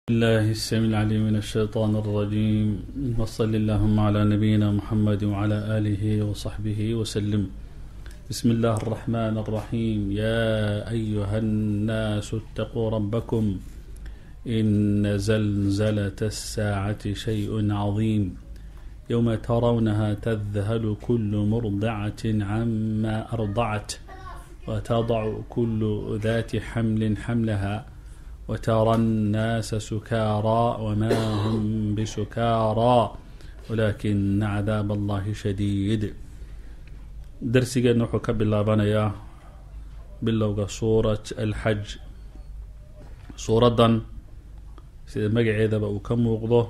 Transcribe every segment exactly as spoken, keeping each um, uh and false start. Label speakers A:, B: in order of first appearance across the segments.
A: الله السميع العليم من الشيطان الرجيم وصل اللهم على نبينا محمد وعلى آله وصحبه وسلم. بسم الله الرحمن الرحيم. يا أيها الناس اتقوا ربكم إن زلزلة الساعة شيء عظيم يوم ترونها تذهل كل مرضعة عما أرضعت وتضع كل ذات حمل حملها وترى الناس سكارى وما هم بسكارى ولكن عذاب الله شديد. درسيgeena wuxuu ka bilaabanayaa bilowga suurat alxaj. suuradan sida magaceedaba uu ka muuqdo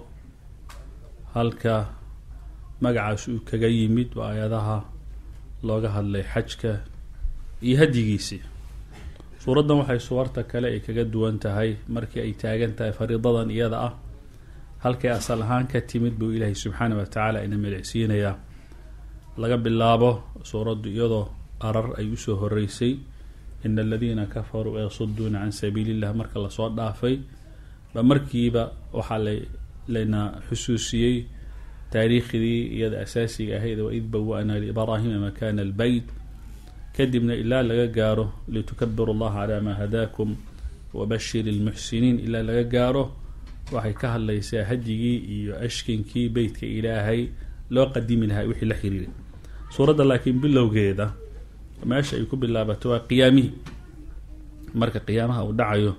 A: halka magacaas uu kaga yimid waa aayadaha looga hadlay xajka iyo hadigiisii. suuradan waxay suwarta kale ay kaga duwan tahay markii ay taagan tahay fariidadan iyada ah halkay asal ahaan ka timid buu ilaahay subxaanahu wa tacaala ina meelcsiinayaa. laga bilaabo suuraddu iyadoo arar ay usoo horeysay ina aladiina kafaruu yasuduuna can sabiili illah marka lasoo dhaafay ba markiiba waxaa la layna xusuusiyey taariikhdii iyada asaasiga ahayd waid bawa-naa liibraahima makaana albeyt, kadibna ilaa laga gaaro litukabiru allaha calaa maa hadaakum wabashir lmuxsiniin ilaa laga gaaro waxay ka hadlaysaa hadyigii iyo ashkinkii beytka ilaahay loo qadimi lahaa wixii la xiriiray. suuradda laakiin bilowgeeda meesha ay ku bilaabato waa qiyaamihii, marka qiyaamaha uu dhacayo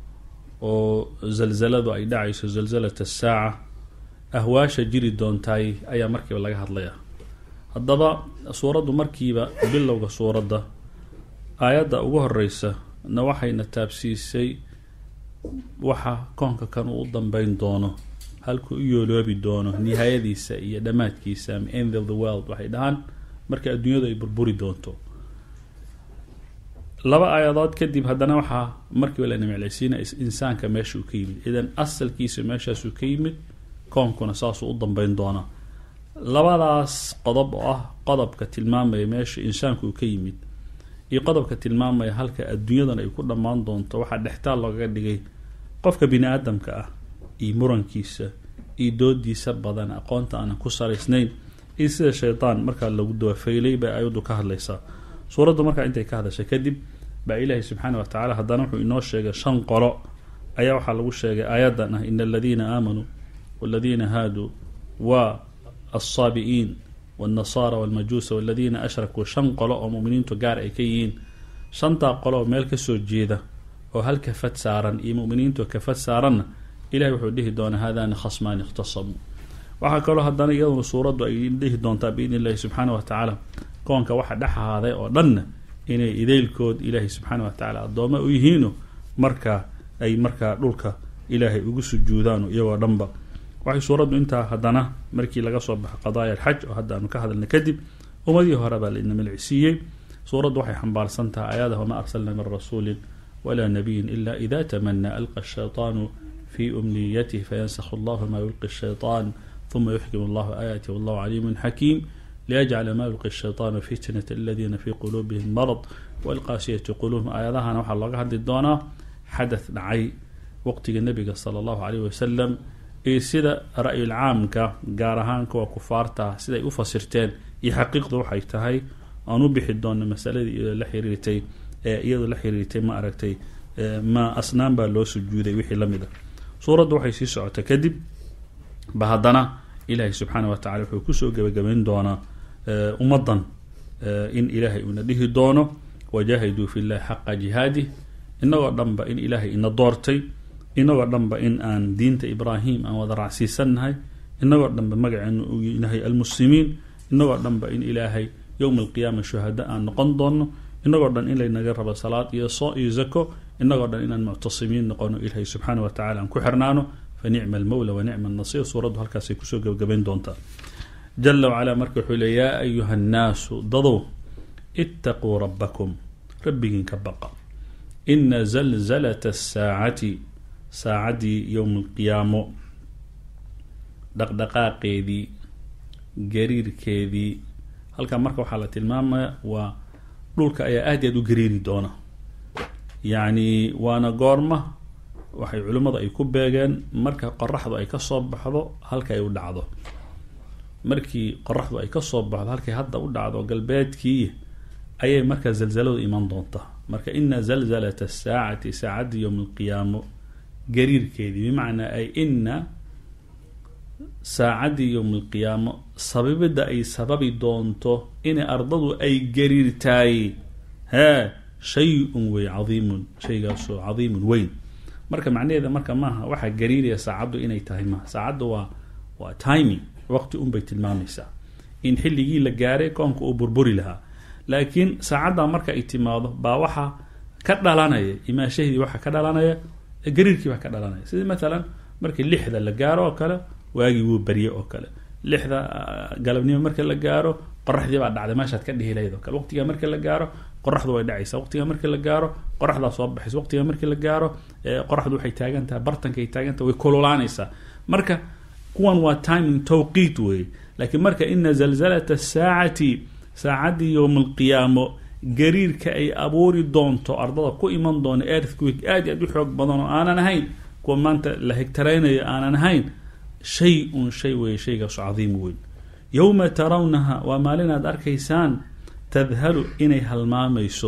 A: oo zalzaladu ay dhacayso zalzalat asaaca ahwaasha jiri doontaay ayaa markiiba laga hadlayaa. haddaba suuraddu markiiba bilowga suuradda aayadda ugu horeysa na waxayna taabsiisay waxa koonka kan uu u dambeyn doono, halkuu u yooloobi doono nihaayadiisa iyo dhammaadkiisa ama end of the world waxay dhahaan marka adduunyadu ay burburi doonto. laba aayadood kadib haddana waxaa markiiba la nimclaysiina insaanka meesha uu ka yimid, idan asalkiisa meeshaasuu ka yimid, koonkuna saasuu u dambeyn doonaa. labadaas qodob oo ah qodobka tilmaamaya meesha insaanku uu ka yimid iyo qodobka tilmaamaya halka adduunyadan ay ku dhammaan doonto waxaa dhextaal loogaga dhigay qofka bini aadamka ah iyo murankiisa iyo doodiisa badan aqoonta aanan ku salaysnayn iyo sida shaytaan markaa lagu dawafaylay bay ayaddu ka hadlaysaa. suuraddu markaa intay ka hadashay kadib baa ilaahay subxaana wa tacaala haddana wuxuu inoo sheegay shan qolo ayaa waxaa lagu sheegay aayadan ah ina aladiina aamanuu waladiina haaduu wa alsaabi'iin walnasaara walmajuusa waladiina ashrakuu shan qolo oo muminiintu gaar ay ka yihiin. shantaa qolo oo meel kasoo jeeda oo hal kafad saaran iyo muminiintu kafad saaranna ilahay wuxuu dhihi doonaa haadaani khasmaani ikhtasamuu. waxaa kaloo haddana iyaduna suuraddu ay dhihi doontaa biidni illahi subxaana wa tacaala koonka waxa dhex ahaaday oo dhanna inay idaylkood ilaahay subxaana wa tacaala addooma u yihiino marka ay markaa dhulka ilaahay ugu sujuudaan iyagoo dhanba. waxay suuraddu intaa haddana markii laga soo baxo qadaaya alxaj oo hadda aanu ka hadalna kadib ummadii hore baa laina milcsiiyey. suuraddu waxay xambaarsan tahay aayadah wamaa arsalna min rasuulin walaa nabiyin ila ida tamanaa alqa ashaytaanu fi umniyatihi fayansakhu allahu maa yulqi shaytaan uma yuxkimu allahu aayaati wallahu caliimun xakiim liyajcala maa yulqi shaytaanu fitnata aladiina fii quluubihim marad walqaasiyati quluubhum. aayadahana waxaa looga hadli doonaa xadath dhacay waqtiga nabiga sala allahu caleyhi wasalam iyo sida ra-yul caamka gaar ahaan kuwa kufaarta siday u fasirteen iyo xaqiiqdu waxay tahay aan u bixi doona masaladii iyadoo la xiriirtay ee iyadoo la xiriirtay ma aragtay ma asnaan baa loo sujuuday wixii la mid a. suuraddu waxay sii socotay kadib ba haddana ilaahay subxaana wa tacala wuxuu kusoo gebagabayn doonaa ummaddan in ilaahay uuna dhihi doono wajaahiduu fi llahi xaqa jihaadih, inagoo dhanba in ilaahay ina doortay, inagoo dhanba in aan diinta ibraahim aan wada raacsiisannahay, inagoo dhanba magaceenu uu yahay almuslimiin, inagoo dhanba in ilaahay yowma alqiyaama shuhada aan noqon doono, inagoo dhan in laynaga rabo salaad iyo soo iyo zako, inagoo dhan inaan muctasimiin noqono ilaahay subxaana wa tacala aan ku xirnaano fa nicma almawla wa nicma annasiir. suuraddu halkaasay kusoo gebagabayn doontaa. jala wacalaa marka wuxuu le yaa ayuha annaasu dadow ittaquu rabbakum rabbigiin ka baqa ina zalzalata asaacati saacaddii yowma alqiyaamo dhaqdhaqaaqeedii gariirkeedii halkaa marka waxaa la tilmaamaya waa dhulka ayaa aad i aad u gariiri doona, yacni waana goorma waxay culimada ay ku beegeen marka qoraxdu ay ka soo baxdo halka ay u dhacdo markii qoraxdu ay ka soo baxdo halkay hadda u dhacdo galbeedkii ayay marka zalzaladu iman doonta marka inna zalzalata as-saa'ati saa'ati yawm al-qiyamah gariirkeedii bimacnaa ay inna saacadii yawm al-qiyamah sababida ay sababi doonto in ardadu ay gariirtaay ha shay'un way cadiimun shaygaasoo cadiimun weyn marka macnaheeda marka maaha waxa gariiraya saacadu inay tahay ma saacadu waa waa timing waqti un bay tilmaamaysaa in xilligii la gaaray koonka uu burburi lahaa laakiin saacada marka ay timaado baa waxa ka dhalanaya imaashahii waxa ka dhalanaya gariirkii baa ka dhalanaya sida midalan markii lixda la gaaro oo kale waagii wuu bariye oo kale lixda galabnimo marka la gaaro qoraxdii baa dhacday meeshaad ka dhihi lahayd oo kale waqtiga marka la gaaro qoraxdu way dhacaysaa waqtiga marka la gaaro qoraxda soo baxaysa waqtiga marka la gaaro qoraxdu waxay taagan tahay bartanka ay taagan tahay way kululaanaysaa marka kuwan waa timing tawqiit way laakiin marka inna zalzalata as-saa'ati saacadi yawm al-qiyamah gariirka ay abuuri doonto ardada ku iman doona earthquake aad aad u xoog badan oo aanan ahayn kuwa maanta la hegtareynayo aanan ahayn shay'un shay way shaygaas cadiim weyn yawma tarawnaha wa maalinaad arkaysaan tadhalu inay halmaamayso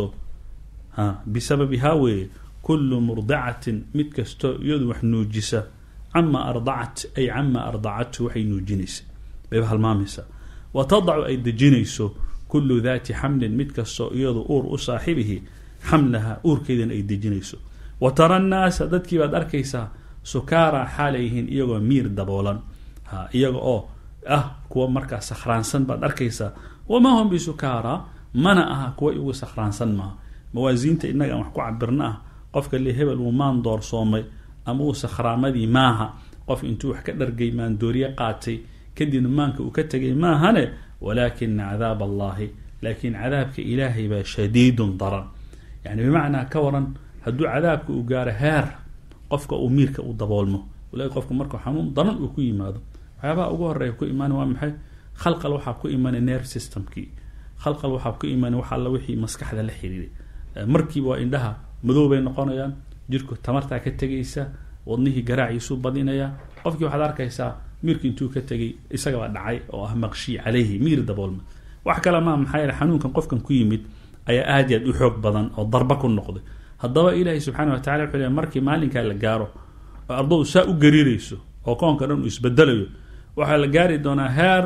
A: ha bisababiha way kullu murdi'atin mid kasto iyadu wax nuujisa amma ardacat ay amma ardacat waxay nuujinaysa bay halmaamaysa wa tad'u ay dejinayso kullu dhati hamlin mid kasto iyadu uur u saaxibihi hamlaha uurkeedan ay dejinayso wa tara an-nas dadkii baad arkaysaa sukara xalayhin iyagoo miir daboolan ha iyaga oo ah kuwa markaa sakhraansan baad arkaysaa wama hum bisukara mana aha kuwa igu sakhraansan ma mawaasiinta inaga wax ku cabirna ah qofka li hebel uu maan door soomay ama uu sakhraamadii maaha qof intuu wax ka dhargay maan dooriye qaatay kadib maanka uu ka tagay maahane walakin عذاب الله لكن عذابك إلهي با شديد ضرر يعني بمعنى كورا هدو عذابك وقاره هير قفك أميرك ودبولمه ولا قفك مركو حنون ضرر وكو يماده وحيابا أقوه الرأي كو إيمان وامحي خلق الوحاب كو إيمان النير سيستم كي خلق الوحاب كو إيمان وحا الله وحي مسكح ذا لحيري مركي وإندها مذوبين نقونيان جيركو تمرتا كتغيسا wadnihii garaaciisu badinaya qofkii waxa arkaysaa miirkii intuu ka tagay isaga waa dhacay oo ah maqshi calayhi miir daboolma wax kala ma maxay xanuunkan qofkan ku yimid ayaa aad iyo aad u xoog badan oo darba ku noqday haddaba ilaahay subxaanahu wa ta'aala wuxuu leeyahay markii maalinka la gaaro ardadu saa u gariirayso oo koonka dhan uu isbedelayo waxa la gaari doonaa heer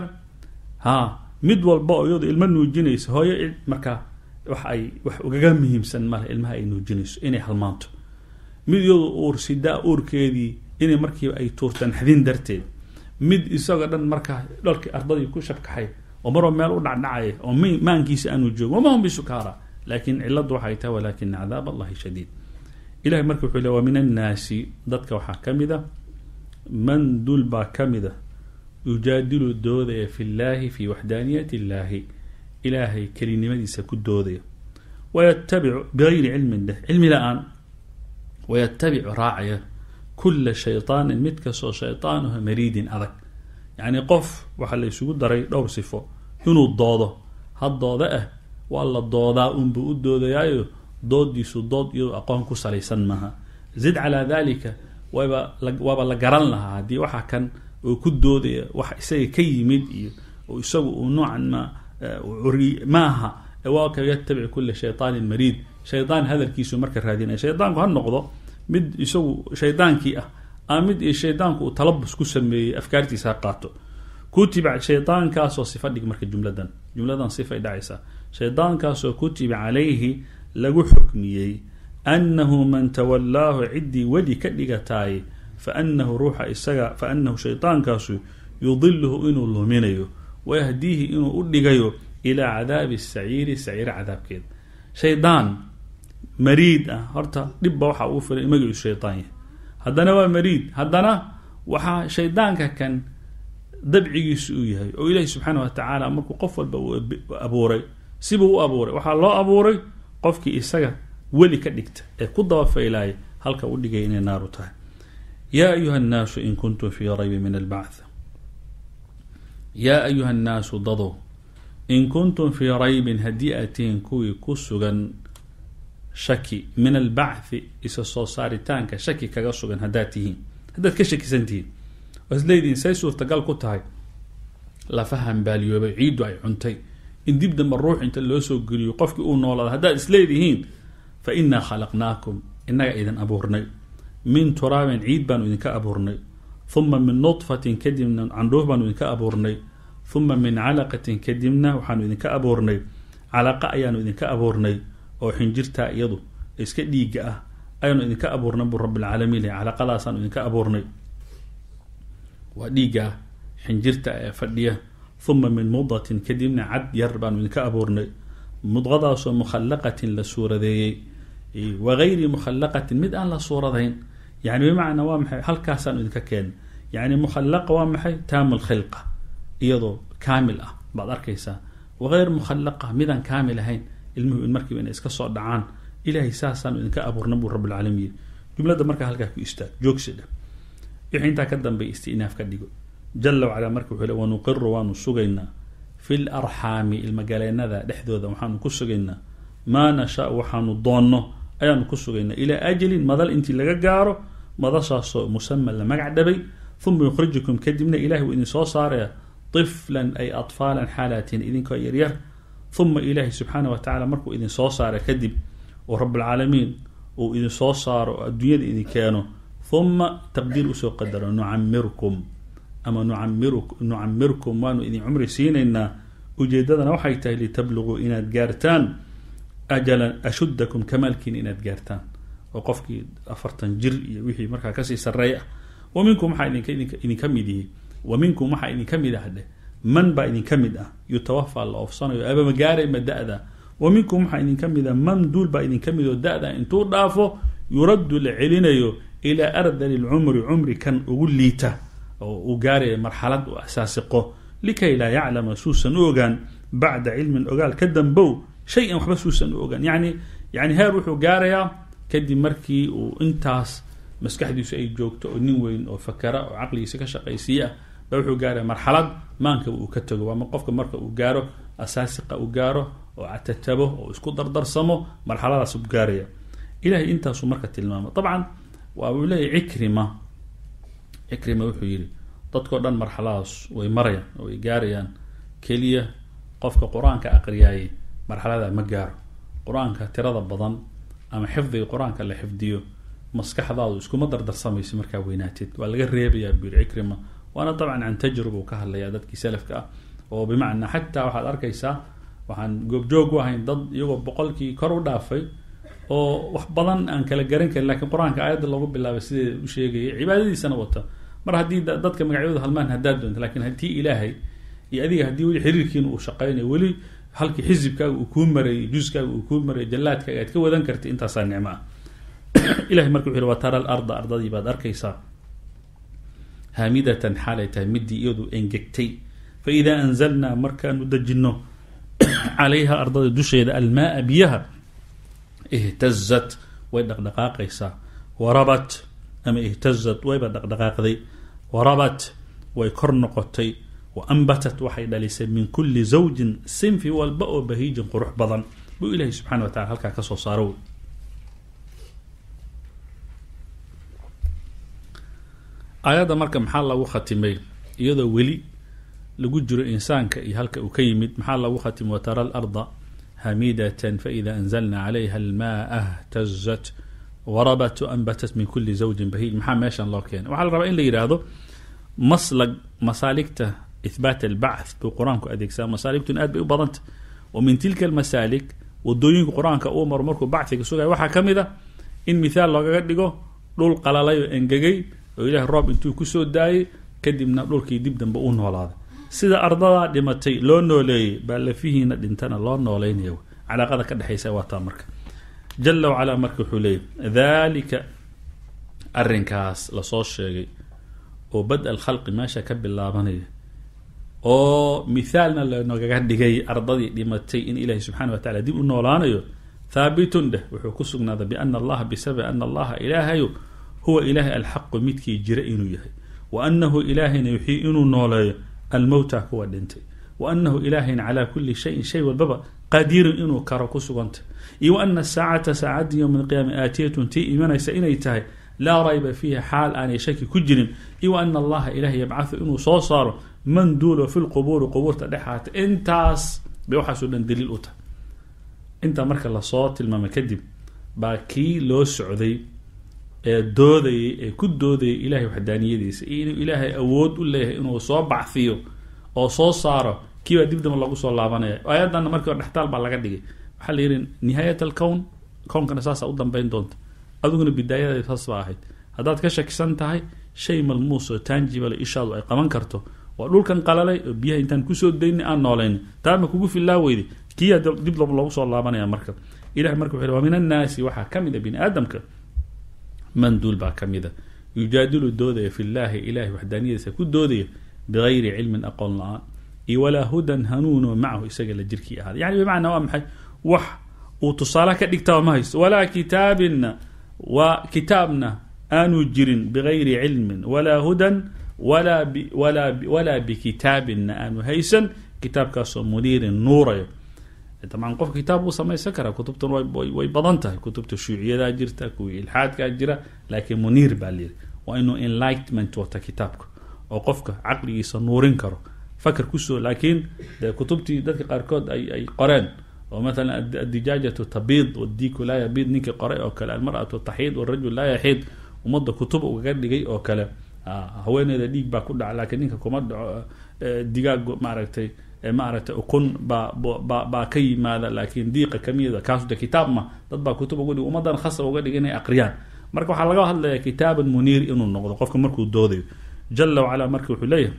A: ha mid walba oo iyadu ilmo nuujinayso hooyo marka wax ay wax uga muhiimsan ma ilmaha ay nuujinayso inay halmaanto mid iyadu uur sida uurkeedii inay markii ay tuurtan xadin darteed mid isaga dhan marka dhalkii ardadii ku shabkaxay oo maro meel u dhacdhacay oo maankiisa aanu joogo ma hum bisukara laakiin ciladu waxay tahay walakin عذاب الله شديد ilaahay marka wuxuu leeyahay min an-naasi dadka waxa kamida man dulba kamida yujadilu doodaya fi illahi fi wahdaniyati illahi ilaahay kalinimadiisa ku doodaya wayattabi'u bighayri ilmin dah ilmi la'an ويتبع راعيه كل شيطان متكسو شيطانه مريد أذك يعني قف وحل يسوق دري دور صفه إنه الضاضة هالضاضة أه والله الضاضة أم بؤدو ذيايو ضاد يسوداد يو أقام كسر يسمها زد على ذلك ويبا ويبا لجرن لها دي وح كان وكدو ذي وح يسوي كي مدي ويسوي نوعا ما عري ماها واقع يتبع كل شيطان مريد شيطان هذا الكيس مركز هذين شيطان هالنقطة مد يسوي شيطان كي أه أمد الشيطان كو تلبس كسمي أفكارتي ساقاته كتب شيطان كاسو صفات ديك مركز جملة دن جملة دن صفة داعسة شيطان كاسو كتب عليه لجو حكمي أنه من تولاه عدي ولي كدقتاي فأنه روح إسجا فأنه شيطان كاسو يضله إنه الله منيه ويهديه إنه أدقيه إلى عذاب السعير سعير عذاب كده شيطان مريد هرتا دب وحا وفر مجلس الشيطان هذا نوع مريد هذا وحا شيطان كان دبعي سويه او الهي سبحانه وتعالى امركو قفل ابوري سيبو ابوري وحا لو ابوري قفكي اسغا ولي كدغت اي كدوا فيلاي halka u dhigay inay naaru tahay ya ayuha an-nas in kuntum fi rayb min al-ba'th ya ayuha an-nas dadu in kuntum fi rayb hadiatin kuwi kusugan shaki min albacthi isa soo saaritaanka shaki kaga sugan haddaad tihiin haddaad ka shakisan tihiin oo isleedihiin say suurtagal ku tahay lafahan baaliyoobay ciiddu ay cuntay in dib damba ruux inta loo soo geliyo qofkii uu noolaada haddaad isleedihiin fa innaa khalaqnaakum innaga idin abuurnay min turaabin ciid baanu idinka abuurnay uma min nudfatin kadibna candhuuf baanu idinka abuurnay uma min calaqatin kadibna waxaanu idinka abuurnay calaqa ayaanu idinka abuurnay oo xinjirtaa iyadu iska dhiiga ah ayaanu idinka abuurnay buu rabbilcaalamiin leh calaqadaasaanu idinka abuurnay waa dhiiga ah xinjirta ee fadhiya uma min mudatin kadibna cad yar baanu idinka abuurnay mudqadaasoo mukhallaqatin la suuradeeyey wagayri mukhallaqatin mid aan la suuradayn yani bimacnaa waa maxay halkaasaanu idinka keenay yani mukhallaqa waa maxay taamu lkhilqa iyadoo kaamil ah baad arkaysaa wagayr mukhallaqa midaan kaamil ahayn ilmuhu in markiiba inay iska soo dhacaan ilaahay saasaanu idinka abuurnay buu rabbilcaalamiin jumladda markaa halkaa ku istaag joogsidha wixii intaa ka dambay istinaaf ka dhigo jala wacalaa marka wuxuu le wanuqiru waanu sugaynaa fi larxaami ilmagaleenada dhexdooda waxaanu ku sugaynaa maa nashaa waxaanu doonno ayaanu ku sugaynaa ilaa ajalin madal intii laga gaaro madashaasoo musama la magac dhabay uma yukhrijukum kadibna ilahay wuu idin soo saaraya tiflan ay atfaalan xaalaatihin idinkoo yaryar uma ilaahi subxaana wa tacala markuu idin soo saara kadib oo rabbilcaalamiin uu idin soo saaro oo adduunyada idin keeno uma taqdiir usoo qadaro nucamirkum ama nucamirkum waanu idin cumri siinaynaa ujeedadana waxay tahay litabluguu inaad gaartaan ajalan ashuddakum kamaalkiina inaad gaartaan oo qofkii afartan jir iyo wixii markaa kasii sareey ah wa minkum waxaa idinka mid yihi wa minkum waxaa idinka mid ah dheh man baa idinka mid ah yutawafaa la oofsanayo abama gaarayma da-da wa minkum waxaa idinka mid ah man duul baa idinka mid oo da-da intuu dhaafo yuraddu la celinayo ilaa ardali lcumri cumri kan ugu liita oo uu gaaraya marxalad u asaasiqo likay laa yaclama suusan u ogaan bacda cilmin ogaal ka dambow shay-an waxba suusan u ogaan yani yani heer wuxuu gaarayaa kadib markii uu intaas maskaxdiisu ay joogto oo nin weyn oo fakara oo caqligiisa ka shaqaysiiye ah ba wuxuu gaaraya marxalad maankaba uu ka tago waama qofka marka uu gaaro asaasiqa uu gaaro oo catatabo oo isku dardarsamo marxaladaas u gaaraya ilahay intaasuu marka tilmaamo dabcan waa uu leeyahy cikrima cikrima wuxuu yidhi dadkao dhan marxaladaas way marayaan oo way gaarayaan keliya qofka qur-aanka aqriyaayey marxalada ma gaaro qur-aanka tirada badan ama xifdiga qur-aanka la xifdiyo maskaxdaadu iskuma dardarsamayso markaa weynaatid waa laga reebayaa buu yidhi cikrima waana dabcan can tajruba uu ka hadlayaa dadkii salafka ah oo bimacnaa xataa waxaad arkaysaa waxaan goobjoog u ahayn dad iyagoo boqolkii kor u dhaafay oo wax badan aan kala garan karin lakiin qur-aanka aayadda loogu bilaabay sideeda u sheegayay cibaadadiisana wata mar haddii dadka magacyadooda halmaan haddaad doonta lakin haddii ilaahay iyo adiga haddii weli xiriirkiina uu shaqaynayo weli halkii xisibkaaga uu kuu marayay juskaaga uu kuu marayay jallaadkaaga aad ka wadan kartay intaasaa nicmo ah ilahay marka wuxu yhi wa tara alarda ardadii baad arkaysaa haamidatan xaalay tahay midii iyadu engegtay fa idaa anzalnaa markaanu dejinno calayha ardada dusheeda almaaa biyaha ihtazat way dhaqdhaqaaqaysaa warabat ama ihtazat wayba dhaqdhaqaaqday warabat way kor noqotay wa ambatat waxay dhalisay min kulli zawjin sinfi walba oo bahiijin qurux badan buu ilaahay subxana wa tacala halkaa kasoo saaro aayadda marka maxaa lagu khatimay iyadoo weli lagu jiro insaanka iyo halka uu ka yimid maxaa lagu khatimay watara alarda hamidatan faida anzalna calayha almaa htazat warabat anbatat min kuli zawjin bahiij maxaa meeshan loo keenay waxaa la rabaa in la yidhaahdo maslag masaaligta ihbaat albacth buu qur-aanku adeegsaa masaaligtuna aad bay u badanta wa min tilka almasaalik wadooyinka qur-aanka uu maro markuu bacfiga sugaya waxaa ka mid a in mithaal loogaga dhigo dhul qalalay oo engegay oo ilahay roob intuu kusoo daayay kadibna dhulkii dib dambe u noolaaday sida ardadaa dhimatay loo nooleeyey baa lafihiina dhintana loo nooleynaya calaaqada ka dhexaysa waa taa marka jala wacalaa marka wuxuu leeyay dhalika arrinkaas lasoo sheegay oo bad alkhalqi meesha ka bilaabanaya oo mithaalna lanagaga dhigay ardadii dhimatay in ilaahay subxana wa tacala dib u noolaanayo thaabitun dheh wuxuu ku sugnaaday biana allaha bisababi ana allaha ilaahayo huwa ilaahay alxaqu midkii jira inuu yahay wa anahu ilaahayna yuxii inuu nooleeyo almowta kuwa dhintay وأنه إلهين على كل شيء شيء والبابا قادر إنه كاركوس وانت إيو أن الساعة ساعة يوم القيامة آتية تي إيمانا سئني تاي لا ريب فيها حال أن يشكي كجر إيو أن الله إله يبعث إنه صوصار من دوله في القبور قبور تدحات انتاس بيوحسوا لن دليل أوتا انت مركا الله صوت الماما كدب باكي لو سعودي doodayay ku doodayay ilaahay waxdaaniyadiisa inuu ilaahay awood u leeyahay inuu soo baxfiyo oo soo saaro kiiba dibdama lagu soo laabanaya ayadan markii dhaxtaal baa laga dhigay waxa la yiri nihayat al-kawn koonkana saasa u dambeyn doonto aduguna bidaayada taas baa ahayd hadaad ka shakisan tahay shay malmuus oo tangible ishaadu ay qaban karto waa dhulkan qalalay oo biyaha intaan ku soo deynay aan nooleyn taama kugu filaaweydi kiiba dibdama lagu soo laabanaya marka ilaahay markuu wuxuu wa min an-naasi waxa kamida bin aadamka من دول با كميدا يجادل الدودة في الله إله وحدانية سكود دودة بغير علم أقول الله ولا هدى هنون معه يسجل الجركي هذا يعني بمعنى وامحي وح وتصالك دكتور مايس ولا كتابنا وكتابنا آنو جرين بغير علم ولا هدى ولا ب ولا ب ولا بكتابنا آنو هيسن كتاب كاسو مدير النور طبعا قف كتاب وسمي سكر كتبت وي بدنته كتبت الشيوعيه لا جرتك والحاد كاجره لكن منير بالير وانه enlightenment وتا كتابك او قفك عقلي سنورين كرو فكر كسو لكن كتبتي دك قاركود اي اي قران ومثلا الدجاجه تبيض والديك لا يبيض نيك قراء او كلا المراه تحيض والرجل لا يحيض ومد كتب وغدغي او كلا هوينه ديك با كدع لكن نيك كما ديغاغ ما aragtay maaragtay ukun ba ba ba kay maada laakiin diiqa kamida kaas da kitaab ma dad ba kutub ugu dhig umadan khas uga dhiganay aqriyaan marka waxa laga hadlayaa kitaaban munir inuu noqdo qofka markuu doodayo jalla wa ala marka wuxuu leeyahay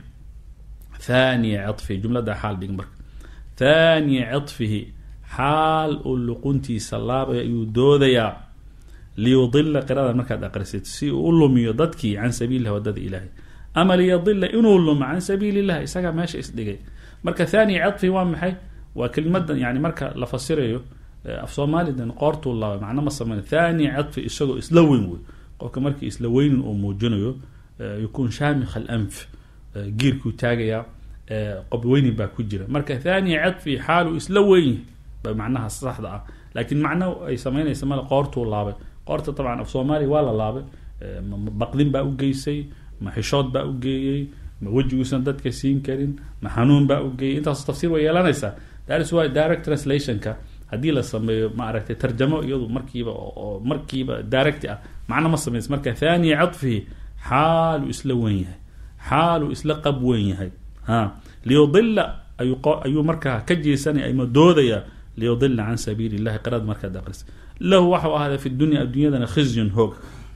A: thani atfi jumlada xaal dhig marka thani atfihi xaal luqunti salaaba yu doodaya liyudilla qirada marka aqrisid si uu lumiyo dadkii an sabiilihi wadada ilaahi ama liyudilla inuu lum an sabiilihi isaga meesha isdhigay marka thani atfi waa maxay waa kelmadan yani marka la fasirayo af Soomaalidan qortu la macna ma sameyn thani atfi isagoo isla weyn way qofka markii isla weyn oo muujinayo yakun shamikh al-anf giirku taagaya qob weyn ba ku jira marka thani atfi xaalu isla weyn ba macnaha saxda ah laakiin macna ay sameynaysa mal qortu laabay qorta taban af Soomaali waa la laabay baqdin ba u geysay ma xishood ba u geeyay ma wajigiisan dadka siin karin ma xanuun ba u geeyay intaas tafsiir way yeelanaysa that is why direct translation ka hadii la sameeyo ma aragtay tarjamo iyadu markiiba oo markiiba direct ah macna ma sameeys marka thani atfi xaalu isla weyn yahay xaalu isla qab weyn yahay ha liyudilla ayu ayu marka ka jeesanay ay ma doodaya liyudilla an sabilillah qarad marka daqris lahu wa hada fi dunya addunyadana khizyun hog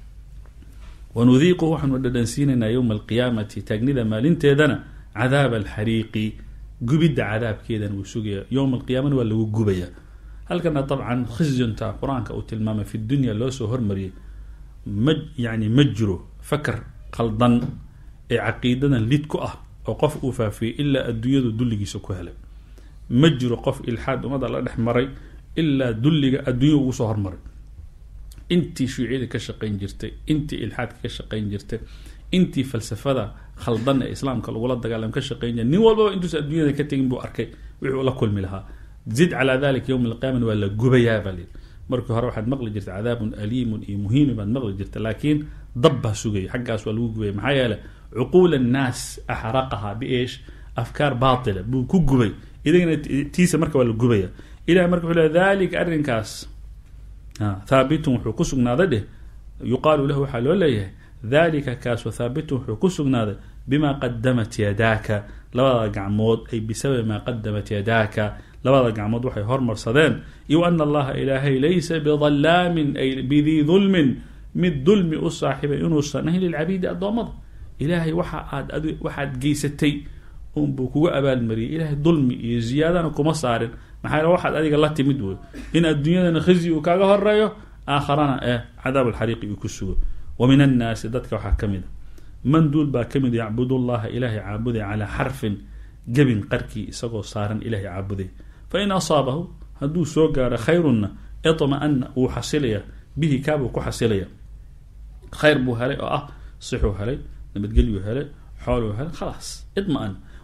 A: ونذيقه وحن وددنسيننا يوم القيامة تجنيد مالنتيدنا عذاب الحريق جبد عذاب كيدا وسوقيا يوم القيامة ولا وجبيا هل كان طبعا خزي تاع قرآنك أو تلمامة في الدنيا لو سهر مري مج يعني مجرو فكر قلضا عقيدنا ليتكو أه وقف أوفا في إلا الدنيا دلجي سكوهلا مجرو قف الحاد وماذا لا نحمري إلا دلج الدنيا وسهر مري انتي شيوعية كشقين جرتي انتي الحاد كشقين جرتي انتي فلسفة خلطان اسلام كالغولاد دقالهم كشقين جرتي نين والبابا انتو سأدوية كتين بو أركي ويحو الله كل ملها زد على ذلك يوم القيامة ولا قبيا بالي مركو هروح حد مغلي جرت عذاب أليم إي مهين بان مغلي جرت لكن ضبها سوقي حقها سوالو قبيا محايا عقول الناس أحرقها بإيش أفكار باطلة بو كو قبي إذا تيسا مركو ولا قبيا إلى مركو ذلك أرنكاس آه. ثابت حكسنا ذده يقال له حلو ليه ذلك كاس وثابت حكسنا ذده بما قدمت يداك لوضع قعمود أي بسبب ما قدمت يداك لوضع قعمود وحي هرمر صدان يو أن الله إلهي ليس بظلام أي بذي ظلم من ظلم الصاحب ينوص نهي للعبيد الضامض إلهي وحد وحد جيستي أم بكو أبال مري إلهي ظلم زيادة كما صار maxaa waxaad adiga la timid way in adduunyada khizi uu kaaga horeeyo aakhirana ee cadaab al-hariq uu ku sugo ومن الناس dadka waxa kamida man dul ba kamid yaabudu allah ilahi aabuday ala harfin jabin qarki isagoo saaran ilahi aabuday fa in asabahu hadu soo gaara khayrun itma an uu hasilaya bihi kaabu ku hasilaya khayr bu halay oo ah sixu halay nabadgelyo halay xoolo halay خلاص اطمئن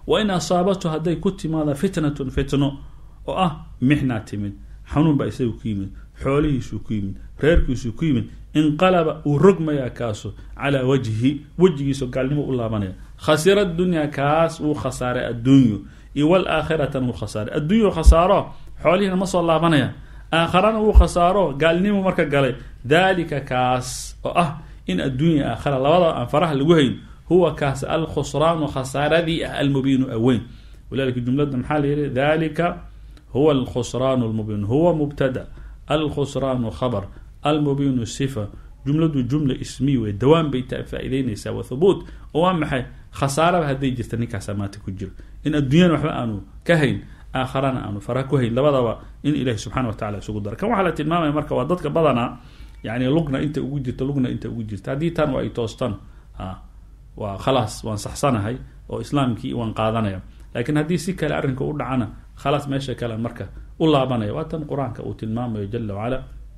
A: wain asaabatu hadday ku timaada fitnatun fitno oo ah mixnaa timid xanuun baa isagu ku yimid xoolihiisuu ku yimid reerkiisuu ku yimid inqalaba uu rogmayaa kaaso calaa wajhi wejigiiso gaalnimo u laabanaya khasira dunyaa kaas uu khasaaray adduunyo iyo walaakhiratan uu khasaaray adduunyo khasaaro xoolihiina ma soo laabanaya aakharana uu khasaaro gaalnimo marka galay dalika kaas oo ah in adduunya aakhira labada aan faraha lagu hayn huwa kaas alkhusraanu khasaaradii ah almubiinu aweyn walaalika jumlada maxaa la yidhi dalika huwa alkhusraanu almubiin huwa mubtada alkhusraanu khabar almubiinu sifa jumladu jumla ismiy wey dawaan bay faa'iideynaysaa wa thubuut oo waa maxay khasaaraba hadday jirta ninkaasa maanta ku jiro in adduunyana waxba aanu ka hayn aakharana aanu faraha ku hayn labadaba in ilahi subxana wa tacala isugu dara kan waxaa la tilmaamaya marka waa dadka badanaa yani lugna inta ugu jirta lugna inta ugu jirta haddii tan waa ay toostan ha waa khalaas waan saxsanahay oo islaamkii waan qaadanaya laakiin haddii si kale arrinka u dhacana khalaas meesha kale marka u laabanaya waa tan qur-aanka uu tilmaamayo jala wacala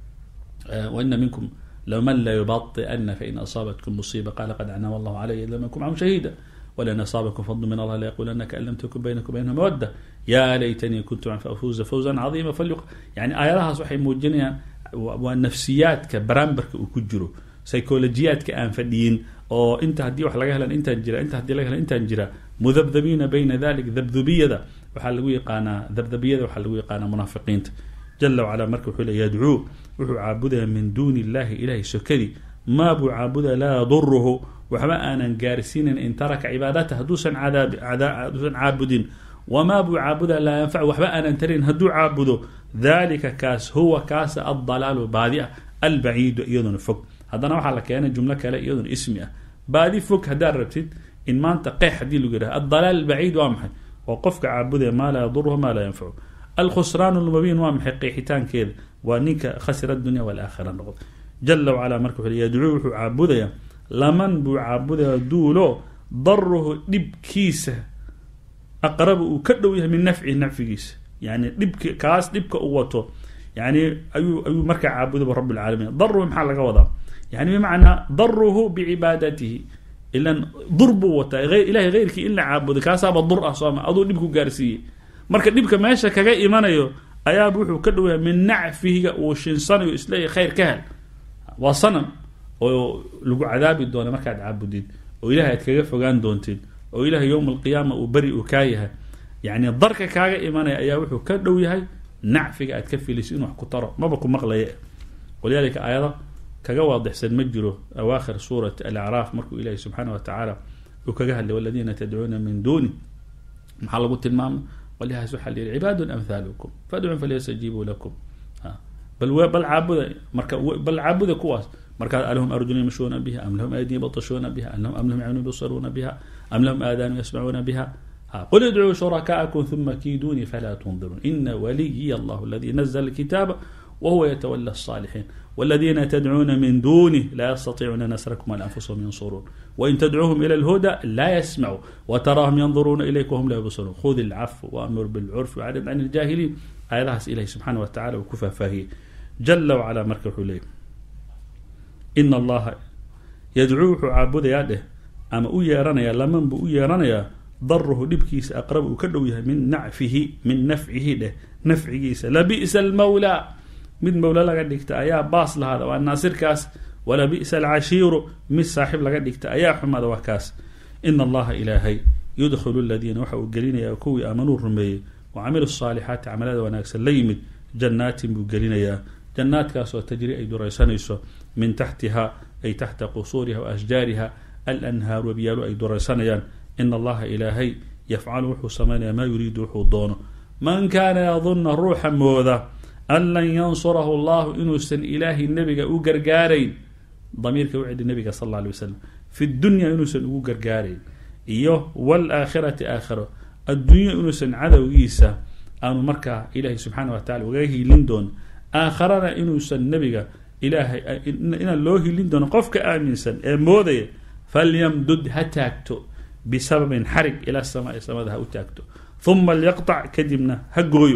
A: waina minkum lman la yubaiana fain asaabatkum musiiba qala qad anama allahu calaya lam yakun macum shahiida walan asaabakum fadlu min allah layaqulanna kaan lam takun baynakum baynahum mawadda ya laytanii kuntu fauuza fawzan cadiima falyuq yani aayadahaas waxay muujinayaan waa nafsiyaadka baraambarka uu ku jiro psycholojiyaadka aan fadhiyin oo inta haddii wax laga helan intaan jira inta hadii laga helan intaan jira mudabdabiina bayna dalik dabdubiyada waxaa lagu yaqaanaa dabdabiyada waxaa lagu yaqaanaa munaafiqiinta jala wacala marka wuxuu le yadcuu wuxuu caabudaya min duuni illahi ilahay sokadii maa buu caabuda laa yaduruhu waxba aanan gaarsiinin in taraka cibaadata hadduusan hadduusan caabudin wamaa buu caabuda laa yanfacu waxba aanan tarin hadduu caabudo dalika kaas huwa kaasa aldalaalu baadi ah albaciidu iyaduna fog haddana waxaa la keenay jumlo kale iyaduna ismi ah baadi fog haddaad rabtid in maanta qeex haddii lagu yidhaha aldalaal albaciid waa maxay oo qofka caabudaya maa laa yaduruhu maa laa yanfacu alkhusraan lmubiin waa maxay qeexitaankeeda waa ninka khasira dunya walaakhira noqdo jala wacala marka wuxuu yadcuu wuxuu caabudaya laman buu caabudaya duulo daruhu dhibkiisa aqrabu uu ka dhow yahay min nafcihi nafcigiisa yani dhibk kaas dhibka uu wato yani ayuu ayuu markaa caabudaba rabb lcaalamiin daruhu maxaa laga wadaa yani bimacnaa daruhu bicibaadatihi ilan dur buu wataa ilahay heyrkii in la caabudo kaasaaba dur ah sooma aduu dhib ku gaarsiiyey marka dhibka meesha kaga imanayo ayaaba wuxuu ka dhow yahay min nacfihiga uu shinsanayo isleeyahy khayr ka hel waa sanam oo lagu cadaabi doona markaad caabudid oo ilahay aad kaga fogaan doontid oo ilahay yowma alqiyaama uu beri uu kaa yahay yani darka kaaga imanaya ayaa wuxuu ka dhow yahay nacfiga aad ka filayso in wax ku taro maba ku maqlaya walidalika aayada kaga waadixsan ma jiro awaakhir suurat alacraaf markuu ilahay subxaana wa tacaala uu kaga hadlay waladiina tadcuuna min duuni maxaa lagu tilmaama walihaas waxaa la yihi cibaadun amhaalukum fadcun falyastajiibuu lakum bal bal caabuda marka bal caabuda kuwaas markaa alahum arjun yamshuuna biha am lahum aydin yabtashuuna biha am lahum acyun yubsiruuna biha am lahum aadaanu yasmacuuna biha qul idcuu shurakaakum uma kiiduunii falaa tundiruun ina waliya allah aladi nazla alkitaaba wahuwa yatawala الصاalixiin wاladiina tadcuuna min duunih laa yastatiicuuna nasrakum wala anfusahum yansuruun wain tadcuuhum ila اlhuda laa yasmacuu wataraahum yanduruuna ilayk wahum laa yubsiruun khud ilcafw waamur bilcurfi wacrid can iljaahiliin aayadahaas ilahi subxaana wa tacala uu ku faahfaahiyey jala wacala marka wuxuu leeyay ina allaha yadcuu wuxuu caabudayaa dheh ama u yeeranayaa laman buu u yeeranayaa daruhu dhibkiisa aqrab uu ka dhow yahay min nacfihi min nafcihi dheh nafcigiisa labi'sa almawlaa mid mawla laga dhigta ayaa baas lahaada waa naasirkaas wala bi'sa alcashiiru mid saaxib laga dhigta ayaa xumada waa kaas ina allaha ilaahay yudkhilu aladiina waxa uu gelinayaa kuwii aamanuu rumeeyey wacamilu الصaalixaati camalada wanaagsan la yimid jannaatin buu gelinayaa jannaadkaasoo tajri ay duraysanayso min taxtiha ay taxta qusuuriha wa ashjaariha alanhaaru wabiyaalu ay duraysanayaan ina allaha ilaahay yafcalu wuxuu samaynayaa maa yuriidu wuxuu doono man kaana yadunna ruuxa mooda an lan yansurahu allahu inuusan ilaahay nebiga u gargaarayn damiirka u celi nebiga sal alla alay wasalam fi dunya inuusan ugu gargaarayn iyo waalaakhirati aakhiro adduunyo inuusan cadowgiisa aanu markaa ilaahay subxaana wa tacala ugaga hiilin doono aakharana inuusan nebiga ilaahay inaan loo hiilin doono qofka aaminsan ee moodaya falyamdud ha taagto bisababin xarig ilaa samaa samada ha u taagto uma lyaqطac kadibna ha gooyo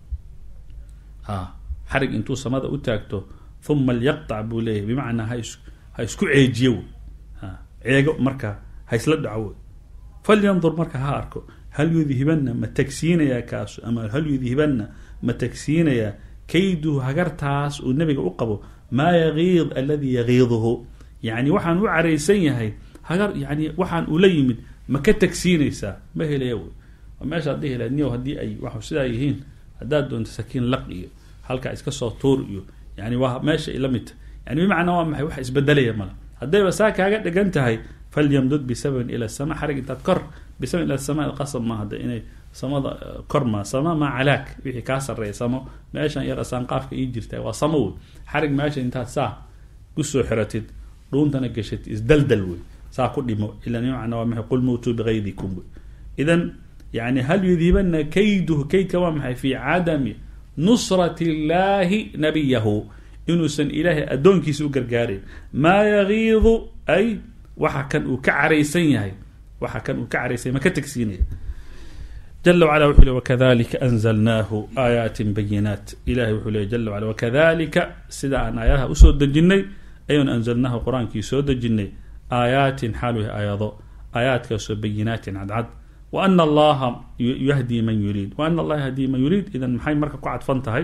A: ha xarig intuu samada u taagto uma lyaqطac buu leeyahay bimacnaa ha isku ceejiyo ha ceego marka ha isla dhaco falyandur marka ha arko hal yudhibanna ma tagsiinaya kaasu ama hal yudhibanna ma tagsiinaya kayduhu hagartaas uu nabiga u qabo maa yagiid alladii yagiiduhu yani waxaan u caraysan yahay hagar yani waxaan ula yimid ma ka tagsiinaysaa ma helaya wey meeshaad dhihi lahayd niyow haddii ay wax sidaa yihiin haddaad doonto sakiin laq iyo halkaa iska soo tuur iyo yani waa meesha ila midta yani bimacnaa waa maxay wax isbedelaya mala haddayba saa kaaga dhigan tahay falyamdud bisababin ila sama xarig intaad kor bisababin ila sama qasab ma hadda inay samada kor ma sama ma calaak wixii kaa sarreeya samo meeshan yar asaanqaafka ii jirta waa samo wey xarig meesha intaad saa kusoo xiratid dhuuntana gashatid isdaldal wey saa ku dhimo ila bimacnaa waa maxay qul muutuu bigaydikum wey idan يعني هل يذهبن كيده كيد كما محي في عدم نصرة الله نبيه إنسان إله أدون كيسو قرقارين ما يغيظ أي وحا كان أكعريسين يهي وحا كان أكعريسين ما كتكسيني جل وعلا وحوله وكذلك أنزلناه آيات بينات إلهي وحوله جل وعلا وكذلك سدع أن آياتها أسود الجنة أيون أنزلناه قرآن كيسود الجنة آيات حاله آيات آيات كيسو بينات عد عد وأن الله يهدي من يريد وأن الله يهدي من يريد إذا محي مركب قعد فانتهي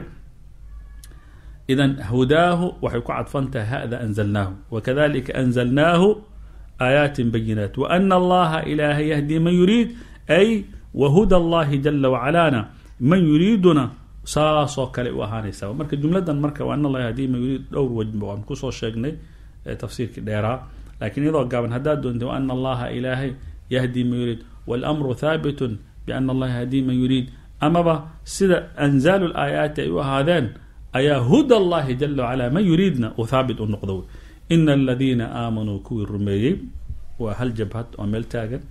A: إذا هداه وحي قعد فانتهي هذا أنزلناه وكذلك أنزلناه آيات بينات وأن الله إله يهدي من يريد أي وهدى الله جل وعلا من يريدنا ساسو كلي وهاني سوا مركب جملة مركب وأن الله يهدي من يريد أول وجب وانكسو شيغني تفسير كديرا لكن إذا قابن هداد وأن الله إلهي يهدي من يريد والأمر ثابت بأن الله يهدي من يريد أما با سيدا أنزال الآيات وهذان أيا هدى الله جل وعلا من يريدنا وثابت النقضوي إن الذين آمنوا كوي الرميي وهل جبهت ومل تاغن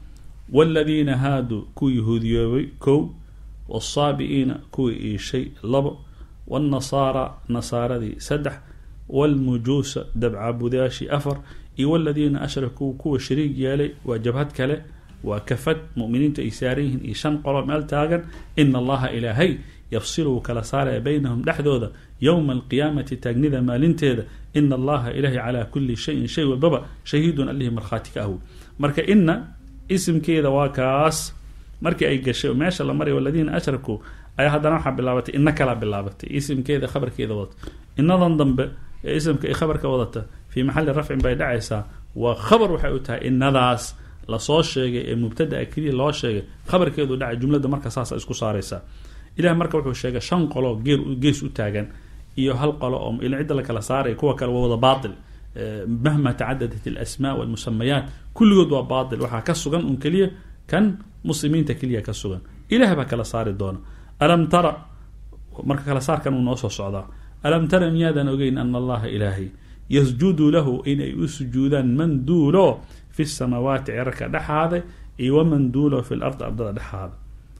A: والذين هادوا كوي هوديوي كو والصابئين كوي شيء لب والنصارى نصارى دي سدح والمجوس دبع بوداشي أفر إي والذين أشركوا كوي شريك يالي وجبهت كله وكفت مؤمنين تيساريهن إيشان قرى مال تاغن إن الله إلهي يفصلوا كلا صار بينهم لحظة يوم القيامة تاغنذا مالنتهذا إن الله إلهي على كل شيء شيء وبابا شهيد أليه مرخاتك أهو مركا إن اسم كذا واكاس مركا أي قشيء ما شاء الله مري والذين أشركوا أي هذا نوحا باللابة إنك لا باللابة اسم كذا خبر كذا وضط إن ضم اسم خبر كوضته في محل رفع بين عيسى وخبر وحيوتها إن ذاس la soo sheegay ee mubtada kaliya loo sheegay khabarkeedu dhacay jumlada marka saas isku saaraysa ilaa marka wuxuu sheegay shan qolo geer gees u taagan iyo hal qolo oo ilaa cid la kala saaray kuwa kale wada baatil mahma taaddadat al asmaa wal musammayat kulligood waa baatil waxa ka sugan un kaliya kan muslimiinta kaliya ka sugan ilaahay ba kala saari doona alam tara marka kala saarkan uu noo soo socdaa alam tara miyadan ogeyn an allaha ilaahi yasjudu lahu in ay usjuudan man duulo في السماوات عركة دحاذا اي ومن دوله في الارض ارض دحاذا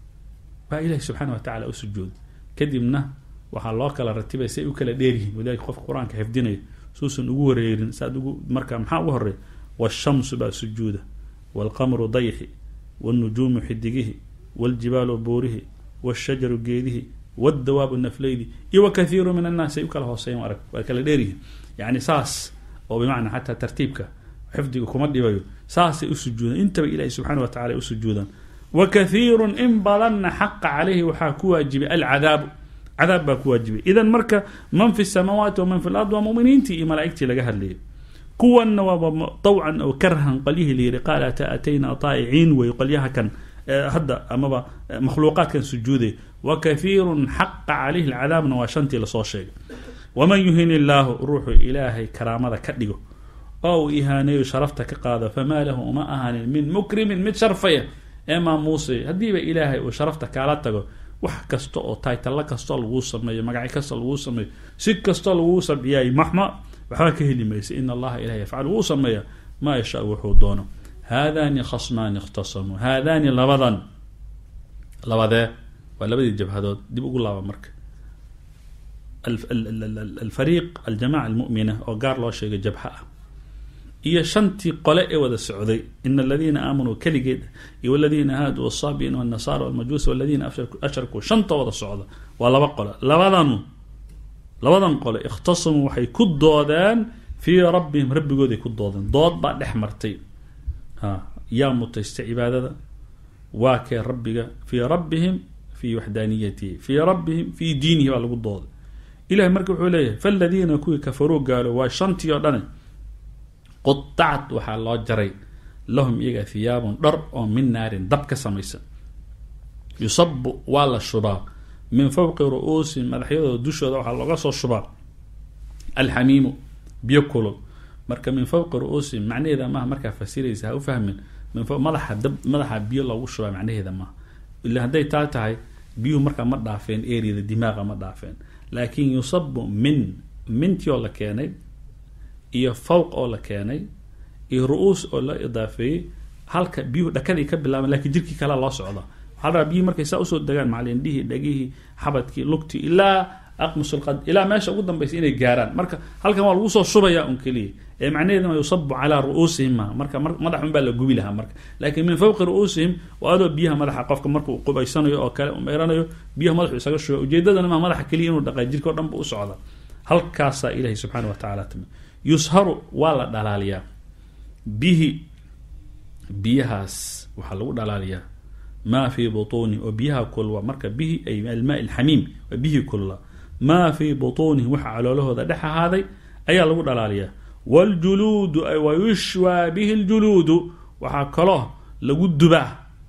A: فإله سبحانه وتعالى اسجود كدمنا وحا الله كلا رتبه سي او كلا ديري وداي قف قران كحفديني سوسن ugu wareerin saad ugu marka maxaa ugu horeey والشمس بسجوده والقمر ضيحي والنجوم حدقه والجبال بوره والشجر جيده والدواب النفليدي اي وكثير من الناس يكل هوسين ارك وكلا ديري يعني ساس او بمعنى حتى ترتيبك حفظك كما ديبايو ساسي اسجودا انت الى سبحانه وتعالى اسجودا وكثير ان بلن حق عليه وحاكوا واجب العذاب عذاب باك واجب اذا مركه من في السماوات ومن في الارض ومؤمنين تي ملائكتي لغا هدلي كون طوعا او كرها قليه لي قال اتينا طائعين ويقليها كان هدا اما مخلوقات كان سجودي وكثير حق عليه العذاب نواشنتي لسو شيء ومن يهين الله روح الهي كرامه كدغو أو إهانة شرفتك قاذا فما له ما أهان من مكرم من شرفية إما موسى هديب إلهي وشرفتك على تجو وح كستو تايت الله كستو الوصل مي مقعي كستو الوصل مي سك كستو الوصل بياي محمى وحاكه اللي ميس إن الله إلهي يفعل وصل مي ما يشاء وحودونه هذان خصمان اختصموا هذان لبضان لبضا ولا بدي الجبهة دي بقول الله مرك الفريق الجماعة المؤمنة أو قار الله شيء جبهة إيه شنتي قلاء وذا السعودي إن الذين آمنوا كلجد والذين هادوا والصابين والنصارى والمجوس والذين أشركوا شنطة وذا السعودة ولا بقلا لبضانوا لبضان قلا اختصموا وحي كدودان في ربهم رب جودي كدودان ضاد بعد حمرتين ها يا متست عبادة واك ربك في ربهم في وحدانيته في ربهم في دينه والقضاء إلهي مركب عليه فالذين كوي كفروا قالوا وشنتي يردن قطعت وحا الله جري لهم إيغا ثياب در من نار دبك سميسا يصب ولا الشباب من فوق رؤوس مدحيده دوشودا وحا لوغا سو شباب الحميم بيكلوا marka min fawq ru'usi macnaheeda ma marka fasiraysa u fahmin min fawq madaxa dab madaxa biyo lagu shubay macnaheeda ma illa haday taa tahay biyo marka ma dhaafeen area dimaaga ma dhaafeen laakiin yusabbu min minti oo la keenay iyo fawq oo la keenay iyo ru'us oo la idaafay halka biyo dhakadii ka bilaabay laakiin jirkii kala loo socdo hada biyo markay saa u soo dagaan macallin dhihi dhagihi xabadkii lugti ilaa أقمص القد إلى ما شاء قدام بس إني جاران مركا هل كمان الوصول شبيا أنكلي معناه ما يصب على رؤوسهم مركا مدح من بالله قبيلها مركا لكن من فوق رؤوسهم وهذا بيها مدح قفك مركا قبيسانه يو كلام إيرانه بيها مدح يسقط شو وجددا أنا ما مدح كليين ودقائق جيل كردم بأسعدا هل كاسا إلهي سبحانه وتعالى يسهر ولا دلاليا به بيهاس وحلو دلاليا ما في بطونه وبيها كل ومركا به أي الماء الحميم وبه كله ما في بطونه وح على له هذا دح هذا أي الله دلالية والجلود أي ويشوى به الجلود وحكله لجود به